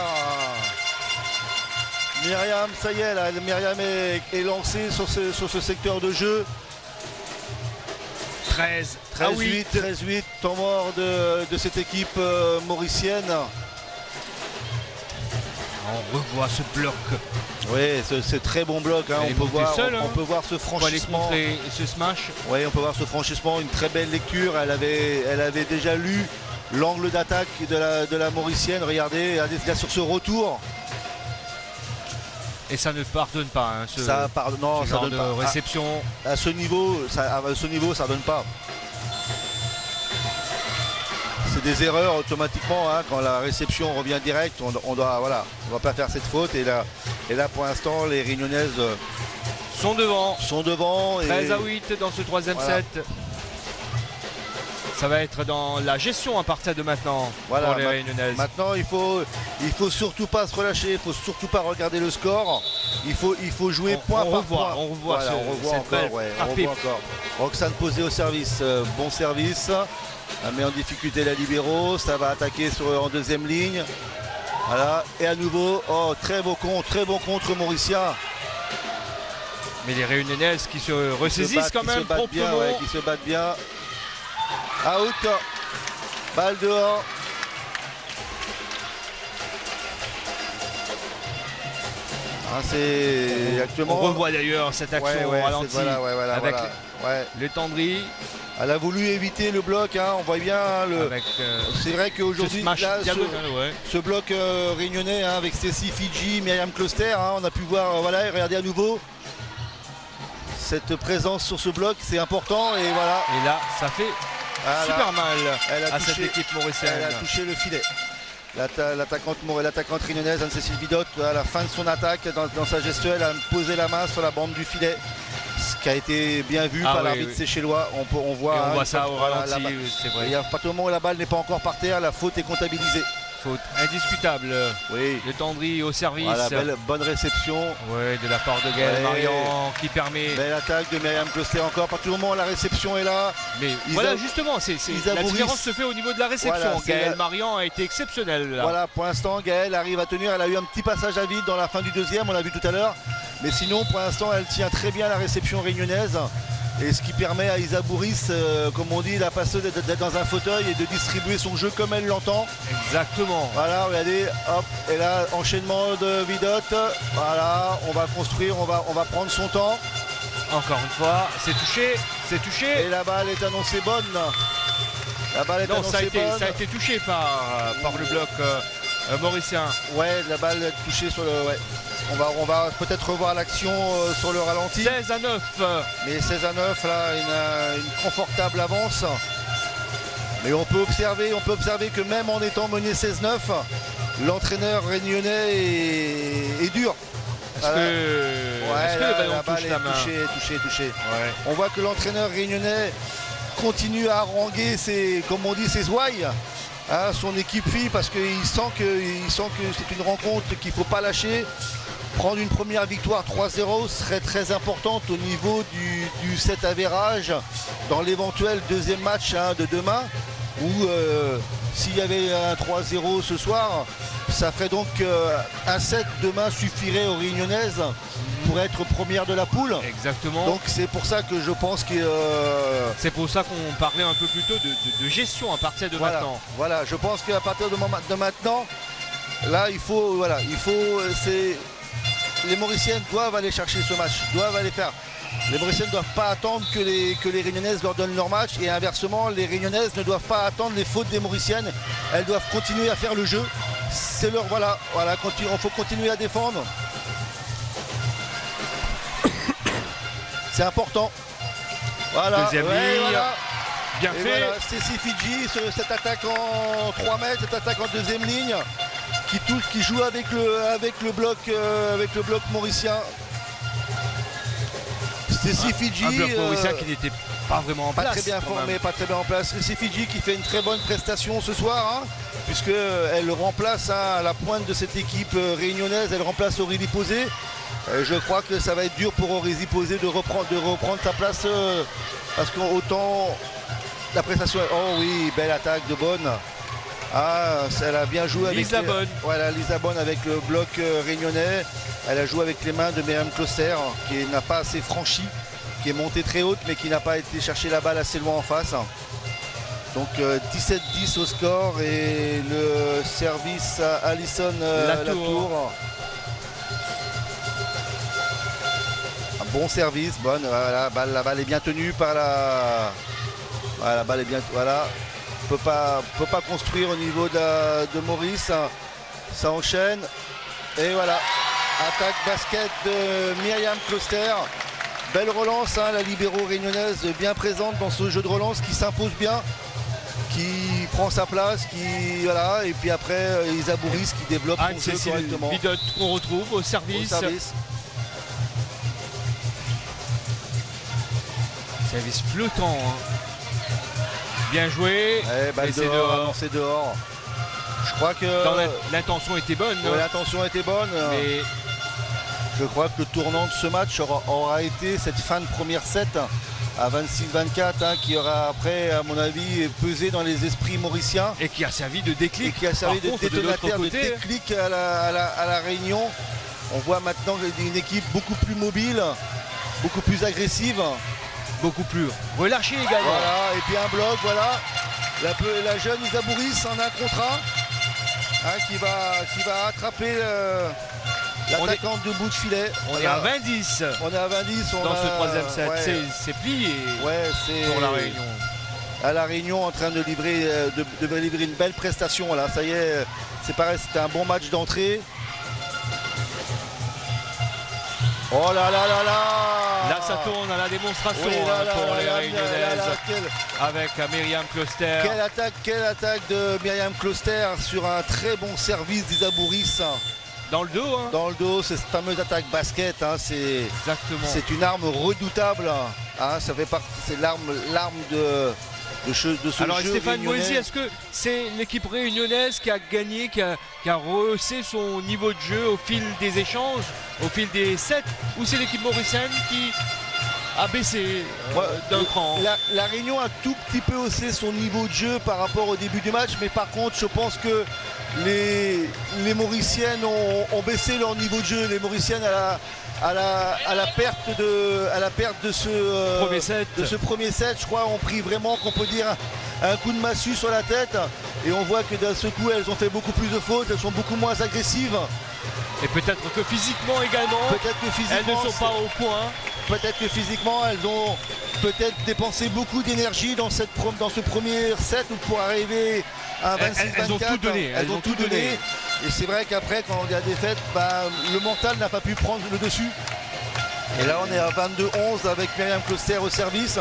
Myriam, ça y est, là, Myriam est, est lancée sur ce, sur ce secteur de jeu. treize à huit. treize huit, temps mort de, de cette équipe euh, mauricienne. On revoit ce bloc. Oui, c'est très bon bloc. Hein. On, peut voir, seul, on, hein. on peut voir ce franchissement. Et ce smash. Oui, on peut voir ce franchissement. Une très belle lecture. Elle avait, elle avait déjà lu l'angle d'attaque de la, de la mauricienne. Regardez, là, sur ce retour. Et ça ne pardonne pas. Hein, ce, ça pardonne, non, ce ça genre donne de pas. réception. À, à ce niveau, ça, à ce niveau, ça donne pas. c'est des erreurs automatiquement, hein, quand la réception revient direct, on, on doit voilà, on va pas faire cette faute. Et là, et là pour l'instant, les Réunionnaises sont devant. Sont devant. Et... treize à huit dans ce troisième voilà. set. Ça va être dans la gestion à partir de maintenant voilà, pour les ma Réunionnaises. Maintenant, il faut, il faut surtout pas se relâcher, il faut surtout pas regarder le score. Il faut, il faut jouer on, point on par revoit, point. On revoit, voilà, ce, on revoit cette encore, ouais, on revoit encore. Roxane posée au service, euh, bon service. Elle met en difficulté la libéro, ça va attaquer sur, en deuxième ligne. Voilà, et à nouveau, oh, très beau contre, très bon contre mauricien. Mais les Réunionnaises qui se ressaisissent qui se battent, quand même promptement. Bien, ouais, qui se battent bien. Out, balle dehors. Ah, c'est actuellement. On revoit d'ailleurs cette action ouais, ouais, ralentie voilà, ouais, voilà, avec voilà. Ouais. le Tendry. Elle a voulu éviter le bloc, hein, on voit bien. Hein, le... euh, c'est vrai qu'aujourd'hui, ce, ouais. ce bloc euh, réunionnais hein, avec Cécile Fidji, Myriam Closter, hein, on a pu voir, euh, voilà, regardez à nouveau. Cette présence sur ce bloc, c'est important et voilà. Et là, ça fait voilà. super mal elle a à touché, cette équipe mauricienne. Elle a touché le filet. L'attaquante l'attaquante réunionnaise Anne-Cécile Vidotte, à la fin de son attaque, dans, dans sa gestuelle, a posé la main sur la bande du filet. Ce qui a été bien vu ah par oui, l'arbitre oui. séchellois. On, peut, on voit, et on hein, voit ça au ralenti, c'est vrai. Et à partir du moment où la balle n'est pas encore par terre, la faute est comptabilisée. Faute indiscutable. Oui. Le Tendry au service. Voilà, belle, bonne réception. Oui, de la part de Gaël ouais. Marian qui permet. Belle attaque de Myriam Closter encore. À partir du moment où la réception est là. Mais Isa... voilà, justement, c'est, c'est... la différence se fait au niveau de la réception. Voilà, Gaël la... Marian a été exceptionnel. Là. Voilà, pour l'instant, Gaël arrive à tenir. Elle a eu un petit passage à vide dans la fin du deuxième, on l'a vu tout à l'heure. Mais sinon, pour l'instant, elle tient très bien la réception réunionnaise. Et ce qui permet à Isa Bourris, euh, comme on dit, la passeuse d'être dans un fauteuil et de distribuer son jeu comme elle l'entend. Exactement. Voilà, regardez, hop, et là, enchaînement de Vidotte. Voilà, on va construire, on va, on va prendre son temps. Encore une fois, c'est touché, c'est touché. Et la balle est annoncée bonne. La balle est non, annoncée ça a été, bonne. Ça a été touché par, par le bloc euh, euh, mauricien. Ouais, la balle est touchée sur le... Ouais. On va, on va peut-être revoir l'action euh, sur le ralenti. seize à neuf. Mais seize à neuf, là, une, une confortable avance. Mais on peut observer, on peut observer que même en étant mené seize neuf, l'entraîneur réunionnais est, est dur. Est-ce que, ouais, est-ce que là, le ballon la balle touche est la main touché, touché, touché. Ouais. On voit que l'entraîneur réunionnais continue à haranguer ses, comme on dit, ses ouailles. Hein, son équipe fille, parce qu'il sent que, il sent que c'est une rencontre qu'il ne faut pas lâcher. Prendre une première victoire trois zéro serait très importante au niveau du, du set avérage dans l'éventuel deuxième match hein, de demain où euh, s'il y avait un trois zéro ce soir, ça ferait donc euh, un set demain suffirait aux Réunionnaises pour être première de la poule. Exactement. Donc c'est pour ça que je pense que... Euh... C'est pour ça qu'on parlait un peu plus tôt de, de, de gestion à partir de voilà, maintenant. Voilà, je pense qu'à partir de, de maintenant, là il faut... Voilà, il faut... c'est les Mauriciennes doivent aller chercher ce match, doivent aller faire. Les Mauriciennes ne doivent pas attendre que les, que les Réunionnaises leur donnent leur match et inversement, les Réunionnaises ne doivent pas attendre les fautes des Mauriciennes. Elles doivent continuer à faire le jeu. C'est leur voilà, voilà, continue, il faut continuer à défendre. C'est important. Voilà. Deuxième ouais, ligne. Voilà. Bien et fait. Voilà, Cécile Fidji, cette attaque en trois mètres, cette attaque en deuxième ligne. Qui, touche, qui joue avec le, avec le bloc euh, avec le bloc mauricien. Cécile Fidji. Un bloc mauricien euh, qui n'était pas vraiment en pas place. Très bien formé, même. Pas très bien en place. Cécile Fidji qui fait une très bonne prestation ce soir, hein, puisqu'elle remplace hein, à la pointe de cette équipe euh, réunionnaise, elle remplace Aurélie Posé. Euh, je crois que ça va être dur pour Aurélie Posé de reprendre, de reprendre sa place euh, parce qu'autant la prestation. Oh oui, belle attaque de Bonne. Ah, elle a bien joué avec Lisabonne. Les, voilà, Lisabonne avec le bloc euh, réunionnais. Elle a joué avec les mains de Myriam Closter qui n'a pas assez franchi, qui est montée très haute mais qui n'a pas été chercher la balle assez loin en face. Donc euh, dix-sept dix au score et le service à Alison euh, Latour. Latour. Un bon service, bonne. Voilà, balle, la balle est bien tenue par la. Voilà, la balle est bien. Voilà. Peut pas, peut pas construire au niveau de, la, de Maurice. Ça enchaîne. Et voilà. Attaque basket de Myriam Closter. Belle relance, hein, la libéro réunionnaise bien présente dans ce jeu de relance qui s'impose bien. qui prend sa place, qui voilà, et puis après euh, Isa Bourris qui développe son jeu correctement. Vidot qu'on retrouve au service. Au service. Service flottant. Hein. Bien joué. Eh, balle c'est dehors, dehors. c'est dehors. Je crois que l'intention était bonne. Ouais, l'intention était bonne. Mais je crois que le tournant de ce match aura, aura été cette fin de première set à vingt-six vingt-quatre, hein, qui aura après, à mon avis, pesé dans les esprits mauriciens. Et qui a servi de déclic. Et qui a servi Par de contre, détonateur, de, de déclic à la, à, la, à la Réunion. On voit maintenant une équipe beaucoup plus mobile, beaucoup plus agressive. Beaucoup plus relâchée également. Voilà, et puis un bloc, voilà. La, la jeune Isa Bourris en un contre un, hein, qui, va, qui va attraper euh, l'attaquante est... de bout de filet. On voilà. est à vingt dix. On est à vingt dix. On dans a, ce troisième set. Ouais. C'est plié ouais, pour la Réunion. À la Réunion en train de livrer, de, de livrer une belle prestation. Là, ça y est, c'est pareil, c'était un bon match d'entrée. Oh là là là là! Là, ça tourne à la démonstration oui, là, là, pour là, les là, Réunionnaises là, là, quel... avec Myriam Closter. Quelle attaque, quelle attaque de Myriam Closter sur un très bon service d'Isa Bourris. Dans le dos. Hein. Dans le dos, c'est cette fameuse attaque basket. Hein, c'est c'est une arme redoutable. Hein, ça fait partie, c'est l'arme, l'arme de. De, che, de ce Alors jeu Stéphane réunionnais. Moisy, est-ce que c'est l'équipe réunionnaise qui a gagné, qui a, qui a rehaussé son niveau de jeu au fil des échanges, au fil des sets, ou c'est l'équipe mauricienne qui a baissé euh, ouais, d'un cran? la, la Réunion a tout petit peu haussé son niveau de jeu par rapport au début du match, mais par contre je pense que les, les Mauriciennes ont, ont baissé leur niveau de jeu. Les Mauriciennes à la À la, à la perte de, à la perte de ce, euh, premier set. de ce premier set, je crois, ont pris vraiment, qu'on peut dire, un, un coup de massue sur la tête. Et on voit que d'un seul coup, elles ont fait beaucoup plus de fautes, elles sont beaucoup moins agressives. Et peut-être que physiquement également, peut-être que physiquement, elles ne sont pas au point. Peut-être que physiquement, elles ont peut-être dépensé beaucoup d'énergie dans, cette, dans ce premier set pour arriver à vingt-six vingt-quatre. Elles ont tout donné. Elles, elles ont, ont tout donné. donné. Et c'est vrai qu'après, quand on est à défaite, bah, le mental n'a pas pu prendre le dessus. Et là, on est à vingt-deux onze avec Myriam Closter au service.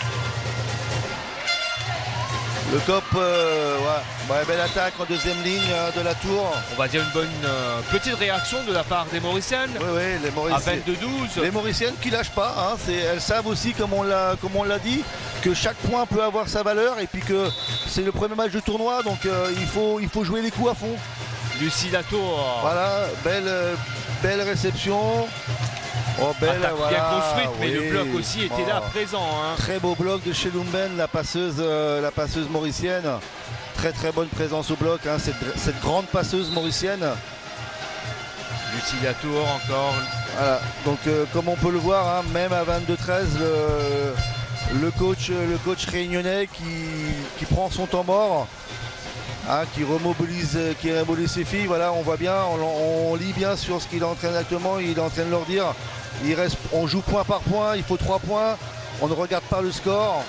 Le Cop, euh, ouais, ouais, belle attaque en deuxième ligne euh, de la tour. On va dire une bonne euh, petite réaction de la part des Mauriciennes. Oui, oui, les Mauriciennes. À vingt-deux douze. Les Mauriciennes qui lâchent pas. Hein, elles savent aussi, comme on l'a comme on l'a dit, que chaque point peut avoir sa valeur et puis que c'est le premier match de tournoi, donc euh, il faut il faut jouer les coups à fond. Lucie Latour. Voilà, belle euh, belle réception. Oh, belle, voilà, bien construite, mais oui. le bloc aussi était oh. là présent. Hein. Très beau bloc de chez Lumben, la passeuse, euh, la passeuse mauricienne. Très très bonne présence au bloc, hein, cette, cette grande passeuse mauricienne. Lucie Latour encore. Voilà, donc euh, comme on peut le voir, hein, même à vingt-deux treize, le, le, coach, le coach réunionnais qui, qui prend son temps mort. Hein, qui remobilise, qui remobilise ses filles. Voilà, on voit bien, on, on lit bien sur ce qu'il est en train actuellement. Il est en train de leur dire, il reste, on joue point par point, il faut trois points. On ne regarde pas le score.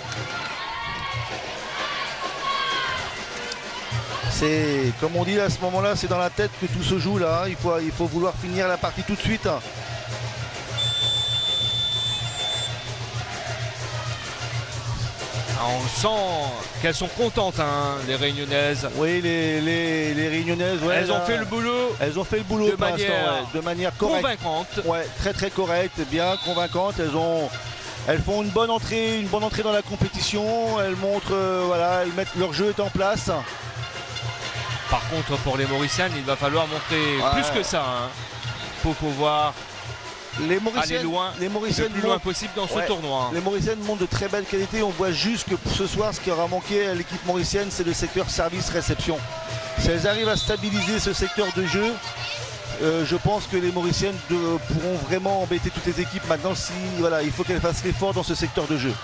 C'est, comme on dit à ce moment-là, c'est dans la tête que tout se joue là. Il faut, il faut vouloir finir la partie tout de suite. On sent qu'elles sont contentes, hein, les Réunionnaises. Oui, les, les, les Réunionnaises, ouais, elles là, ont fait le boulot. Elles ont fait le boulot de manière, ouais, de manière correcte. Convaincante. Ouais, très très correcte, bien convaincante. Elles ont, elles font une bonne entrée, une bonne entrée dans la compétition. Elles montrent, euh, voilà, elles mettent leur jeu est en place. Par contre, pour les Mauriciennes, il va falloir montrer ouais. plus que ça, hein, pour pouvoir. Les Mauriciennes, aller loin, les Mauriciennes le plus loin possible dans ouais, ce tournoi. Les Mauriciennes montrent de très belles qualités. On voit juste que pour ce soir, ce qui aura manqué à l'équipe mauricienne, c'est le secteur service-réception. Si elles arrivent à stabiliser ce secteur de jeu, euh, je pense que les Mauriciennes de, pourront vraiment embêter toutes les équipes. Maintenant, si, voilà, il faut qu'elles fassent l'effort dans ce secteur de jeu.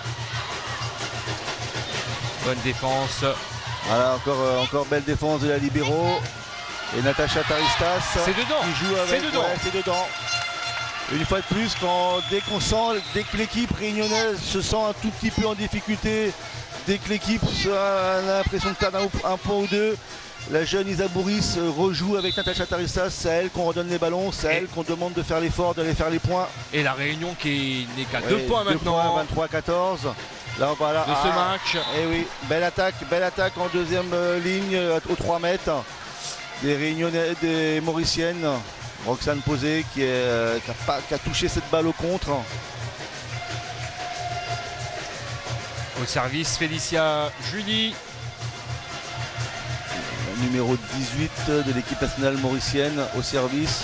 Bonne défense. Voilà, encore, euh, encore belle défense de la libéro. Et Natacha Taristas. C'est dedans. Qui joue avec. C'est dedans. Ouais, c'est dedans. Une fois de plus, quand, dès qu'on sent, dès que l'équipe réunionnaise se sent un tout petit peu en difficulté, dès que l'équipe a l'impression de perdre un, un point ou deux, la jeune Isa Bourris rejoue avec Natacha Taristas. C'est à elle qu'on redonne les ballons, c'est à elle qu'on demande de faire l'effort, d'aller faire les points. Et la Réunion qui n'est qu'à ouais, deux points maintenant. vingt-trois à quatorze. Là, voilà. de ce ah, match. Et oui, belle attaque, belle attaque en deuxième euh, ligne euh, aux trois mètres. Des Réunionnais, des Mauriciennes. Roxane Posé qui, est, euh, qui, a pas, qui a touché cette balle au contre. Au service, Félicia Julie. Numéro dix-huit de l'équipe nationale mauricienne au service.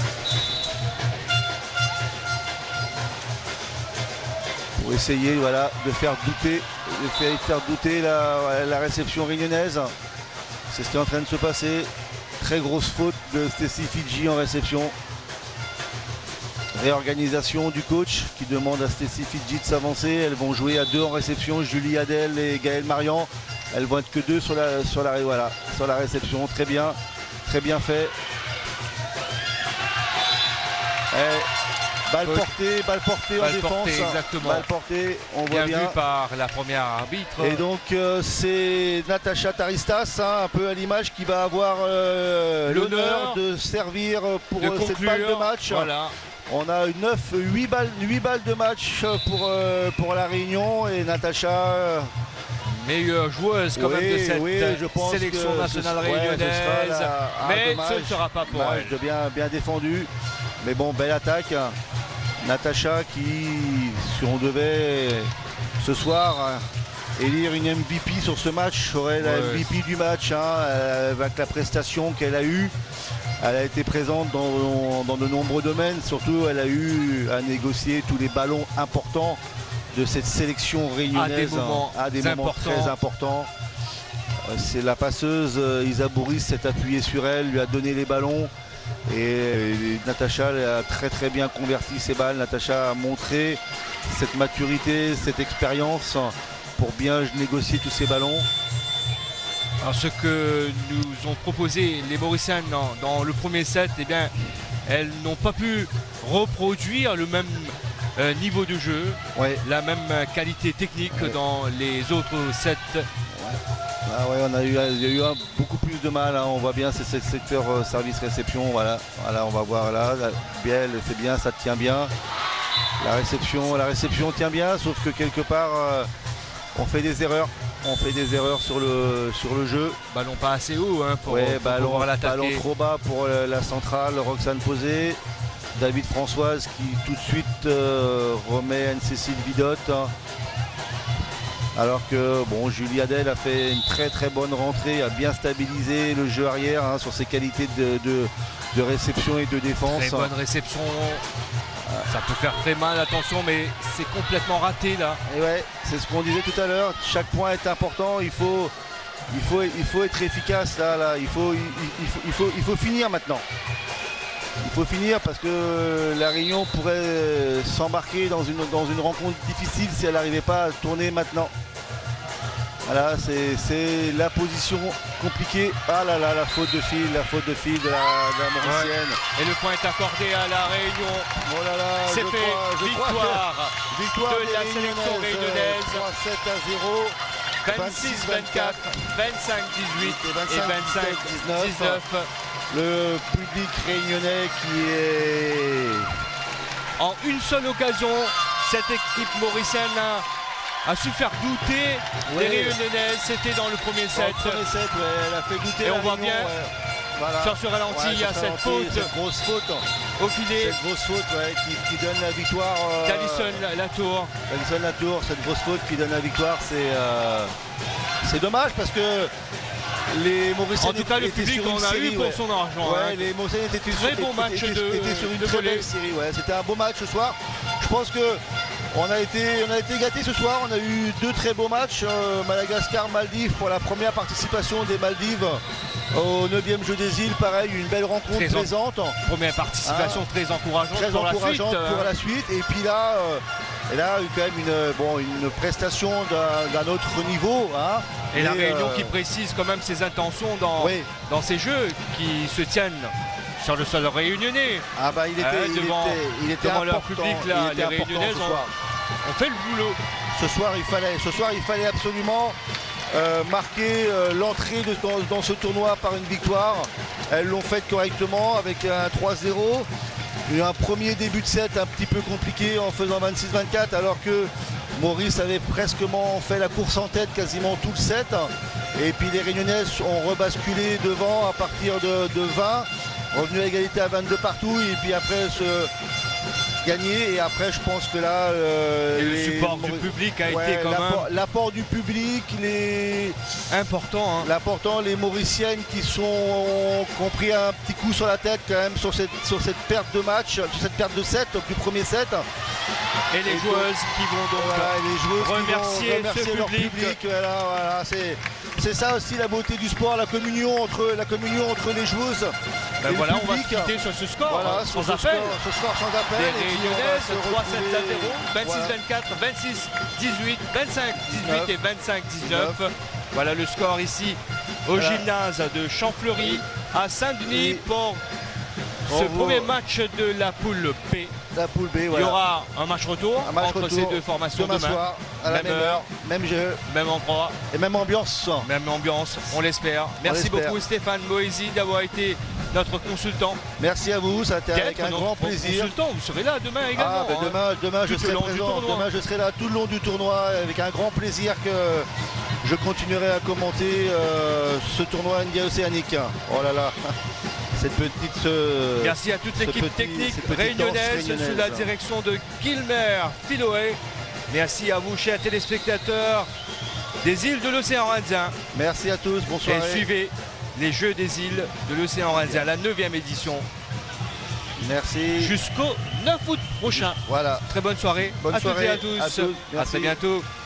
Pour essayer voilà, de faire douter, de faire, faire douter la, la réception réunionnaise. C'est ce qui est en train de se passer. Très grosse faute de Stacy Fidji en réception. Réorganisation du coach qui demande à Stacy Fidji de s'avancer. Elles vont jouer à deux en réception, Julie Adèle et Gaëlle Marian. Elles vont être que deux sur la, sur la, voilà, sur la réception. Très bien, très bien fait. Et balle portée, balle portée balle en défense. Portée, exactement. Balle portée, on bien voit bien. Vu par la première arbitre. Et donc euh, c'est Natacha Taristas, hein, un peu à l'image, qui va avoir euh, l'honneur de servir pour de cette balle de match. Voilà. On a neuf, huit balles, huit balles de match pour, euh, pour la Réunion et Natacha. Euh, meilleure joueuse quand oui, même de cette oui, je pense sélection nationale ce, réunionnaise, ouais, ce la, mais dommage, ce ne sera pas pour elle. De bien, bien défendu, mais bon, belle attaque. Natacha qui, si on devait ce soir élire une M V P sur ce match, serait la ouais. M V P du match, hein, avec la prestation qu'elle a eue. Elle a été présente dans, dans de nombreux domaines, surtout elle a eu à négocier tous les ballons importants de cette sélection réunionnaise à des moments, à des moments très importants. C'est la passeuse Isa Bourris s'est appuyée sur elle, lui a donné les ballons et, et Natacha a très très bien converti ses balles. Natacha a montré cette maturité, cette expérience pour bien négocier tous ces ballons. Alors ce que nous ont proposé les Mauriciennes dans, dans le premier set, eh bien, elles n'ont pas pu reproduire le même Euh, niveau de jeu, ouais. la même qualité technique ouais. que dans les autres sets. Ouais. Ah ouais, on a eu, il y a eu un, beaucoup plus de mal, hein. On voit bien c'est ce secteur euh, service-réception, voilà. Voilà, on va voir là, la Biel, c'est bien, ça tient bien. La réception, la réception tient bien, sauf que quelque part, euh, on fait des erreurs. On fait des erreurs sur le, sur le jeu. Ballon pas assez haut hein, pour, ouais, pour ballon, pouvoir l'attaquer. Ballon trop bas pour la centrale, Roxane Posé. David Françoise qui tout de suite euh, remet Anne-Cécile Vidotte. Alors que bon, Julie Adèle a fait une très très bonne rentrée, a bien stabilisé le jeu arrière hein, sur ses qualités de, de, de réception et de défense. Très bonne réception. Ça peut faire très mal, attention, mais c'est complètement raté là. Et ouais, c'est ce qu'on disait tout à l'heure. Chaque point est important. Il faut, il faut, il faut être efficace là. là. Il faut, il, il, faut, il faut, il faut finir maintenant. Il faut finir parce que la Réunion pourrait s'embarquer dans une, dans une rencontre difficile si elle n'arrivait pas à tourner maintenant. Voilà, c'est la position compliquée. Ah là là, la faute de fil, la faute de fil de la, de la Mauricienne. Ouais. Et le point est accordé à la Réunion. Oh là là, c'est fait, crois, victoire, que, victoire de la sélection réunionnaise. trois sept à zéro. vingt-six vingt-quatre, vingt-cinq dix-huit et vingt-cinq dix-neuf. Le public réunionnais qui est... En une seule occasion, cette équipe mauricienne a, a su faire douter ouais. les Réunionnaises. C'était dans le premier set. Dans le premier set, ouais, elle a fait douter et la on voit Réunion, bien, ouais. Voilà. sur ce ralenti, ouais, il y a cette faute. Cette grosse faute. Au filet. Cette grosse faute ouais, qui, qui donne la victoire. Euh, D'Alison Latour. D'Alison Latour, cette grosse faute qui donne la victoire, c'est euh, c'est dommage parce que les Mauriciennes en tout cas, le public on a eu pour ouais. son argent. Ouais, hein. Les Mauriciennes étaient très bon match étaient, de, étaient sur une de très volley. belle série. Ouais. C'était un beau match ce soir. Je pense que on a été, on a été gâtés ce soir. On a eu deux très beaux matchs. Euh, Madagascar-Maldives pour la première participation des Maldives au neuvième jeu des îles. Pareil, une belle rencontre très plaisante. En... Première participation ah, très encourageante, très pour, encourageante la suite, pour la suite. Et puis là. Euh, Et là, quand même une, bon, une prestation d'un autre niveau. Hein. Et, Et la Réunion euh... qui précise quand même ses intentions dans, oui. dans ces jeux qui se tiennent sur le sol réunionnais. Ah bah il était, euh, il devant, était, il était devant important, leur public là, les Réunionnaises ont, ont fait le boulot. Ce soir, il fallait, ce soir, il fallait absolument euh, marquer euh, l'entrée dans, dans ce tournoi par une victoire. Elles l'ont fait correctement avec un trois zéro. Eu un premier début de set un petit peu compliqué en faisant vingt-six vingt-quatre alors que Maurice avait presque fait la course en tête quasiment tout le set. Et puis les Réunionnais ont rebasculé devant à partir de, de vingt, revenu à égalité à vingt-deux partout. Et puis après se gagner. Et après, je pense que là, euh, et le les... support du public a ouais, été quand l'apport, même l'apport du public, les important. Hein. L'important, les Mauriciennes qui sont qui ont pris un petit coup sur la tête quand même sur cette sur cette perte de match, sur cette perte de set, du premier set. Et les et joueuses donc, qui vont donc voilà, les joueuses remercier, qui vont remercier ce leur public. public. Voilà, voilà, c'est c'est ça aussi la beauté du sport, la communion entre la communion entre les joueuses. Ben et voilà, le on va se public. quitter sur ce score, Voilà, hein, sur sans ce appel. score, ce score sans appel. Les Et puis on va Réunionnaises, se trois sept à retrouver- zéro, vingt-six voilà. vingt-quatre, vingt-six dix-huit, vingt-cinq dix-huit et vingt-cinq dix-neuf. Voilà le score ici au Voilà. gymnase de Champfleury à Saint-Denis Et pour ce on vous- premier match de la poule P. La poule B, Il y voilà. aura un match retour Un match entre retour ces deux formations demain demain. soir, à la Même même heure. heure, même jeu Même endroit, et même ambiance. même ambiance, on l'espère. Merci l'espère. beaucoup Stéphane Moïsi d'avoir été notre consultant. Merci à vous, ça a été avec D'être un notre grand plaisir. consultant, vous serez là demain également. Ah, ben hein. demain, demain je Tout serai le long du présent. tournoi. Demain, je serai là tout le long du tournoi avec un grand plaisir que je continuerai à commenter euh, ce tournoi N D A océanique. Oh là là, cette petite. euh, Merci à toute ce l'équipe petit- technique cette petite réunionnaise danse sous la réunionnaise. direction de Gilmer Philoé. Merci à vous, chers téléspectateurs des îles de l'océan Indien. Merci à tous, bonsoir. Et suivez les Jeux des îles de l'océan Indien, la neuvième édition, Merci. jusqu'au neuf août prochain. Voilà. Très bonne soirée Bonne à toutes et soirée à tous. à tous. À Merci. très bientôt.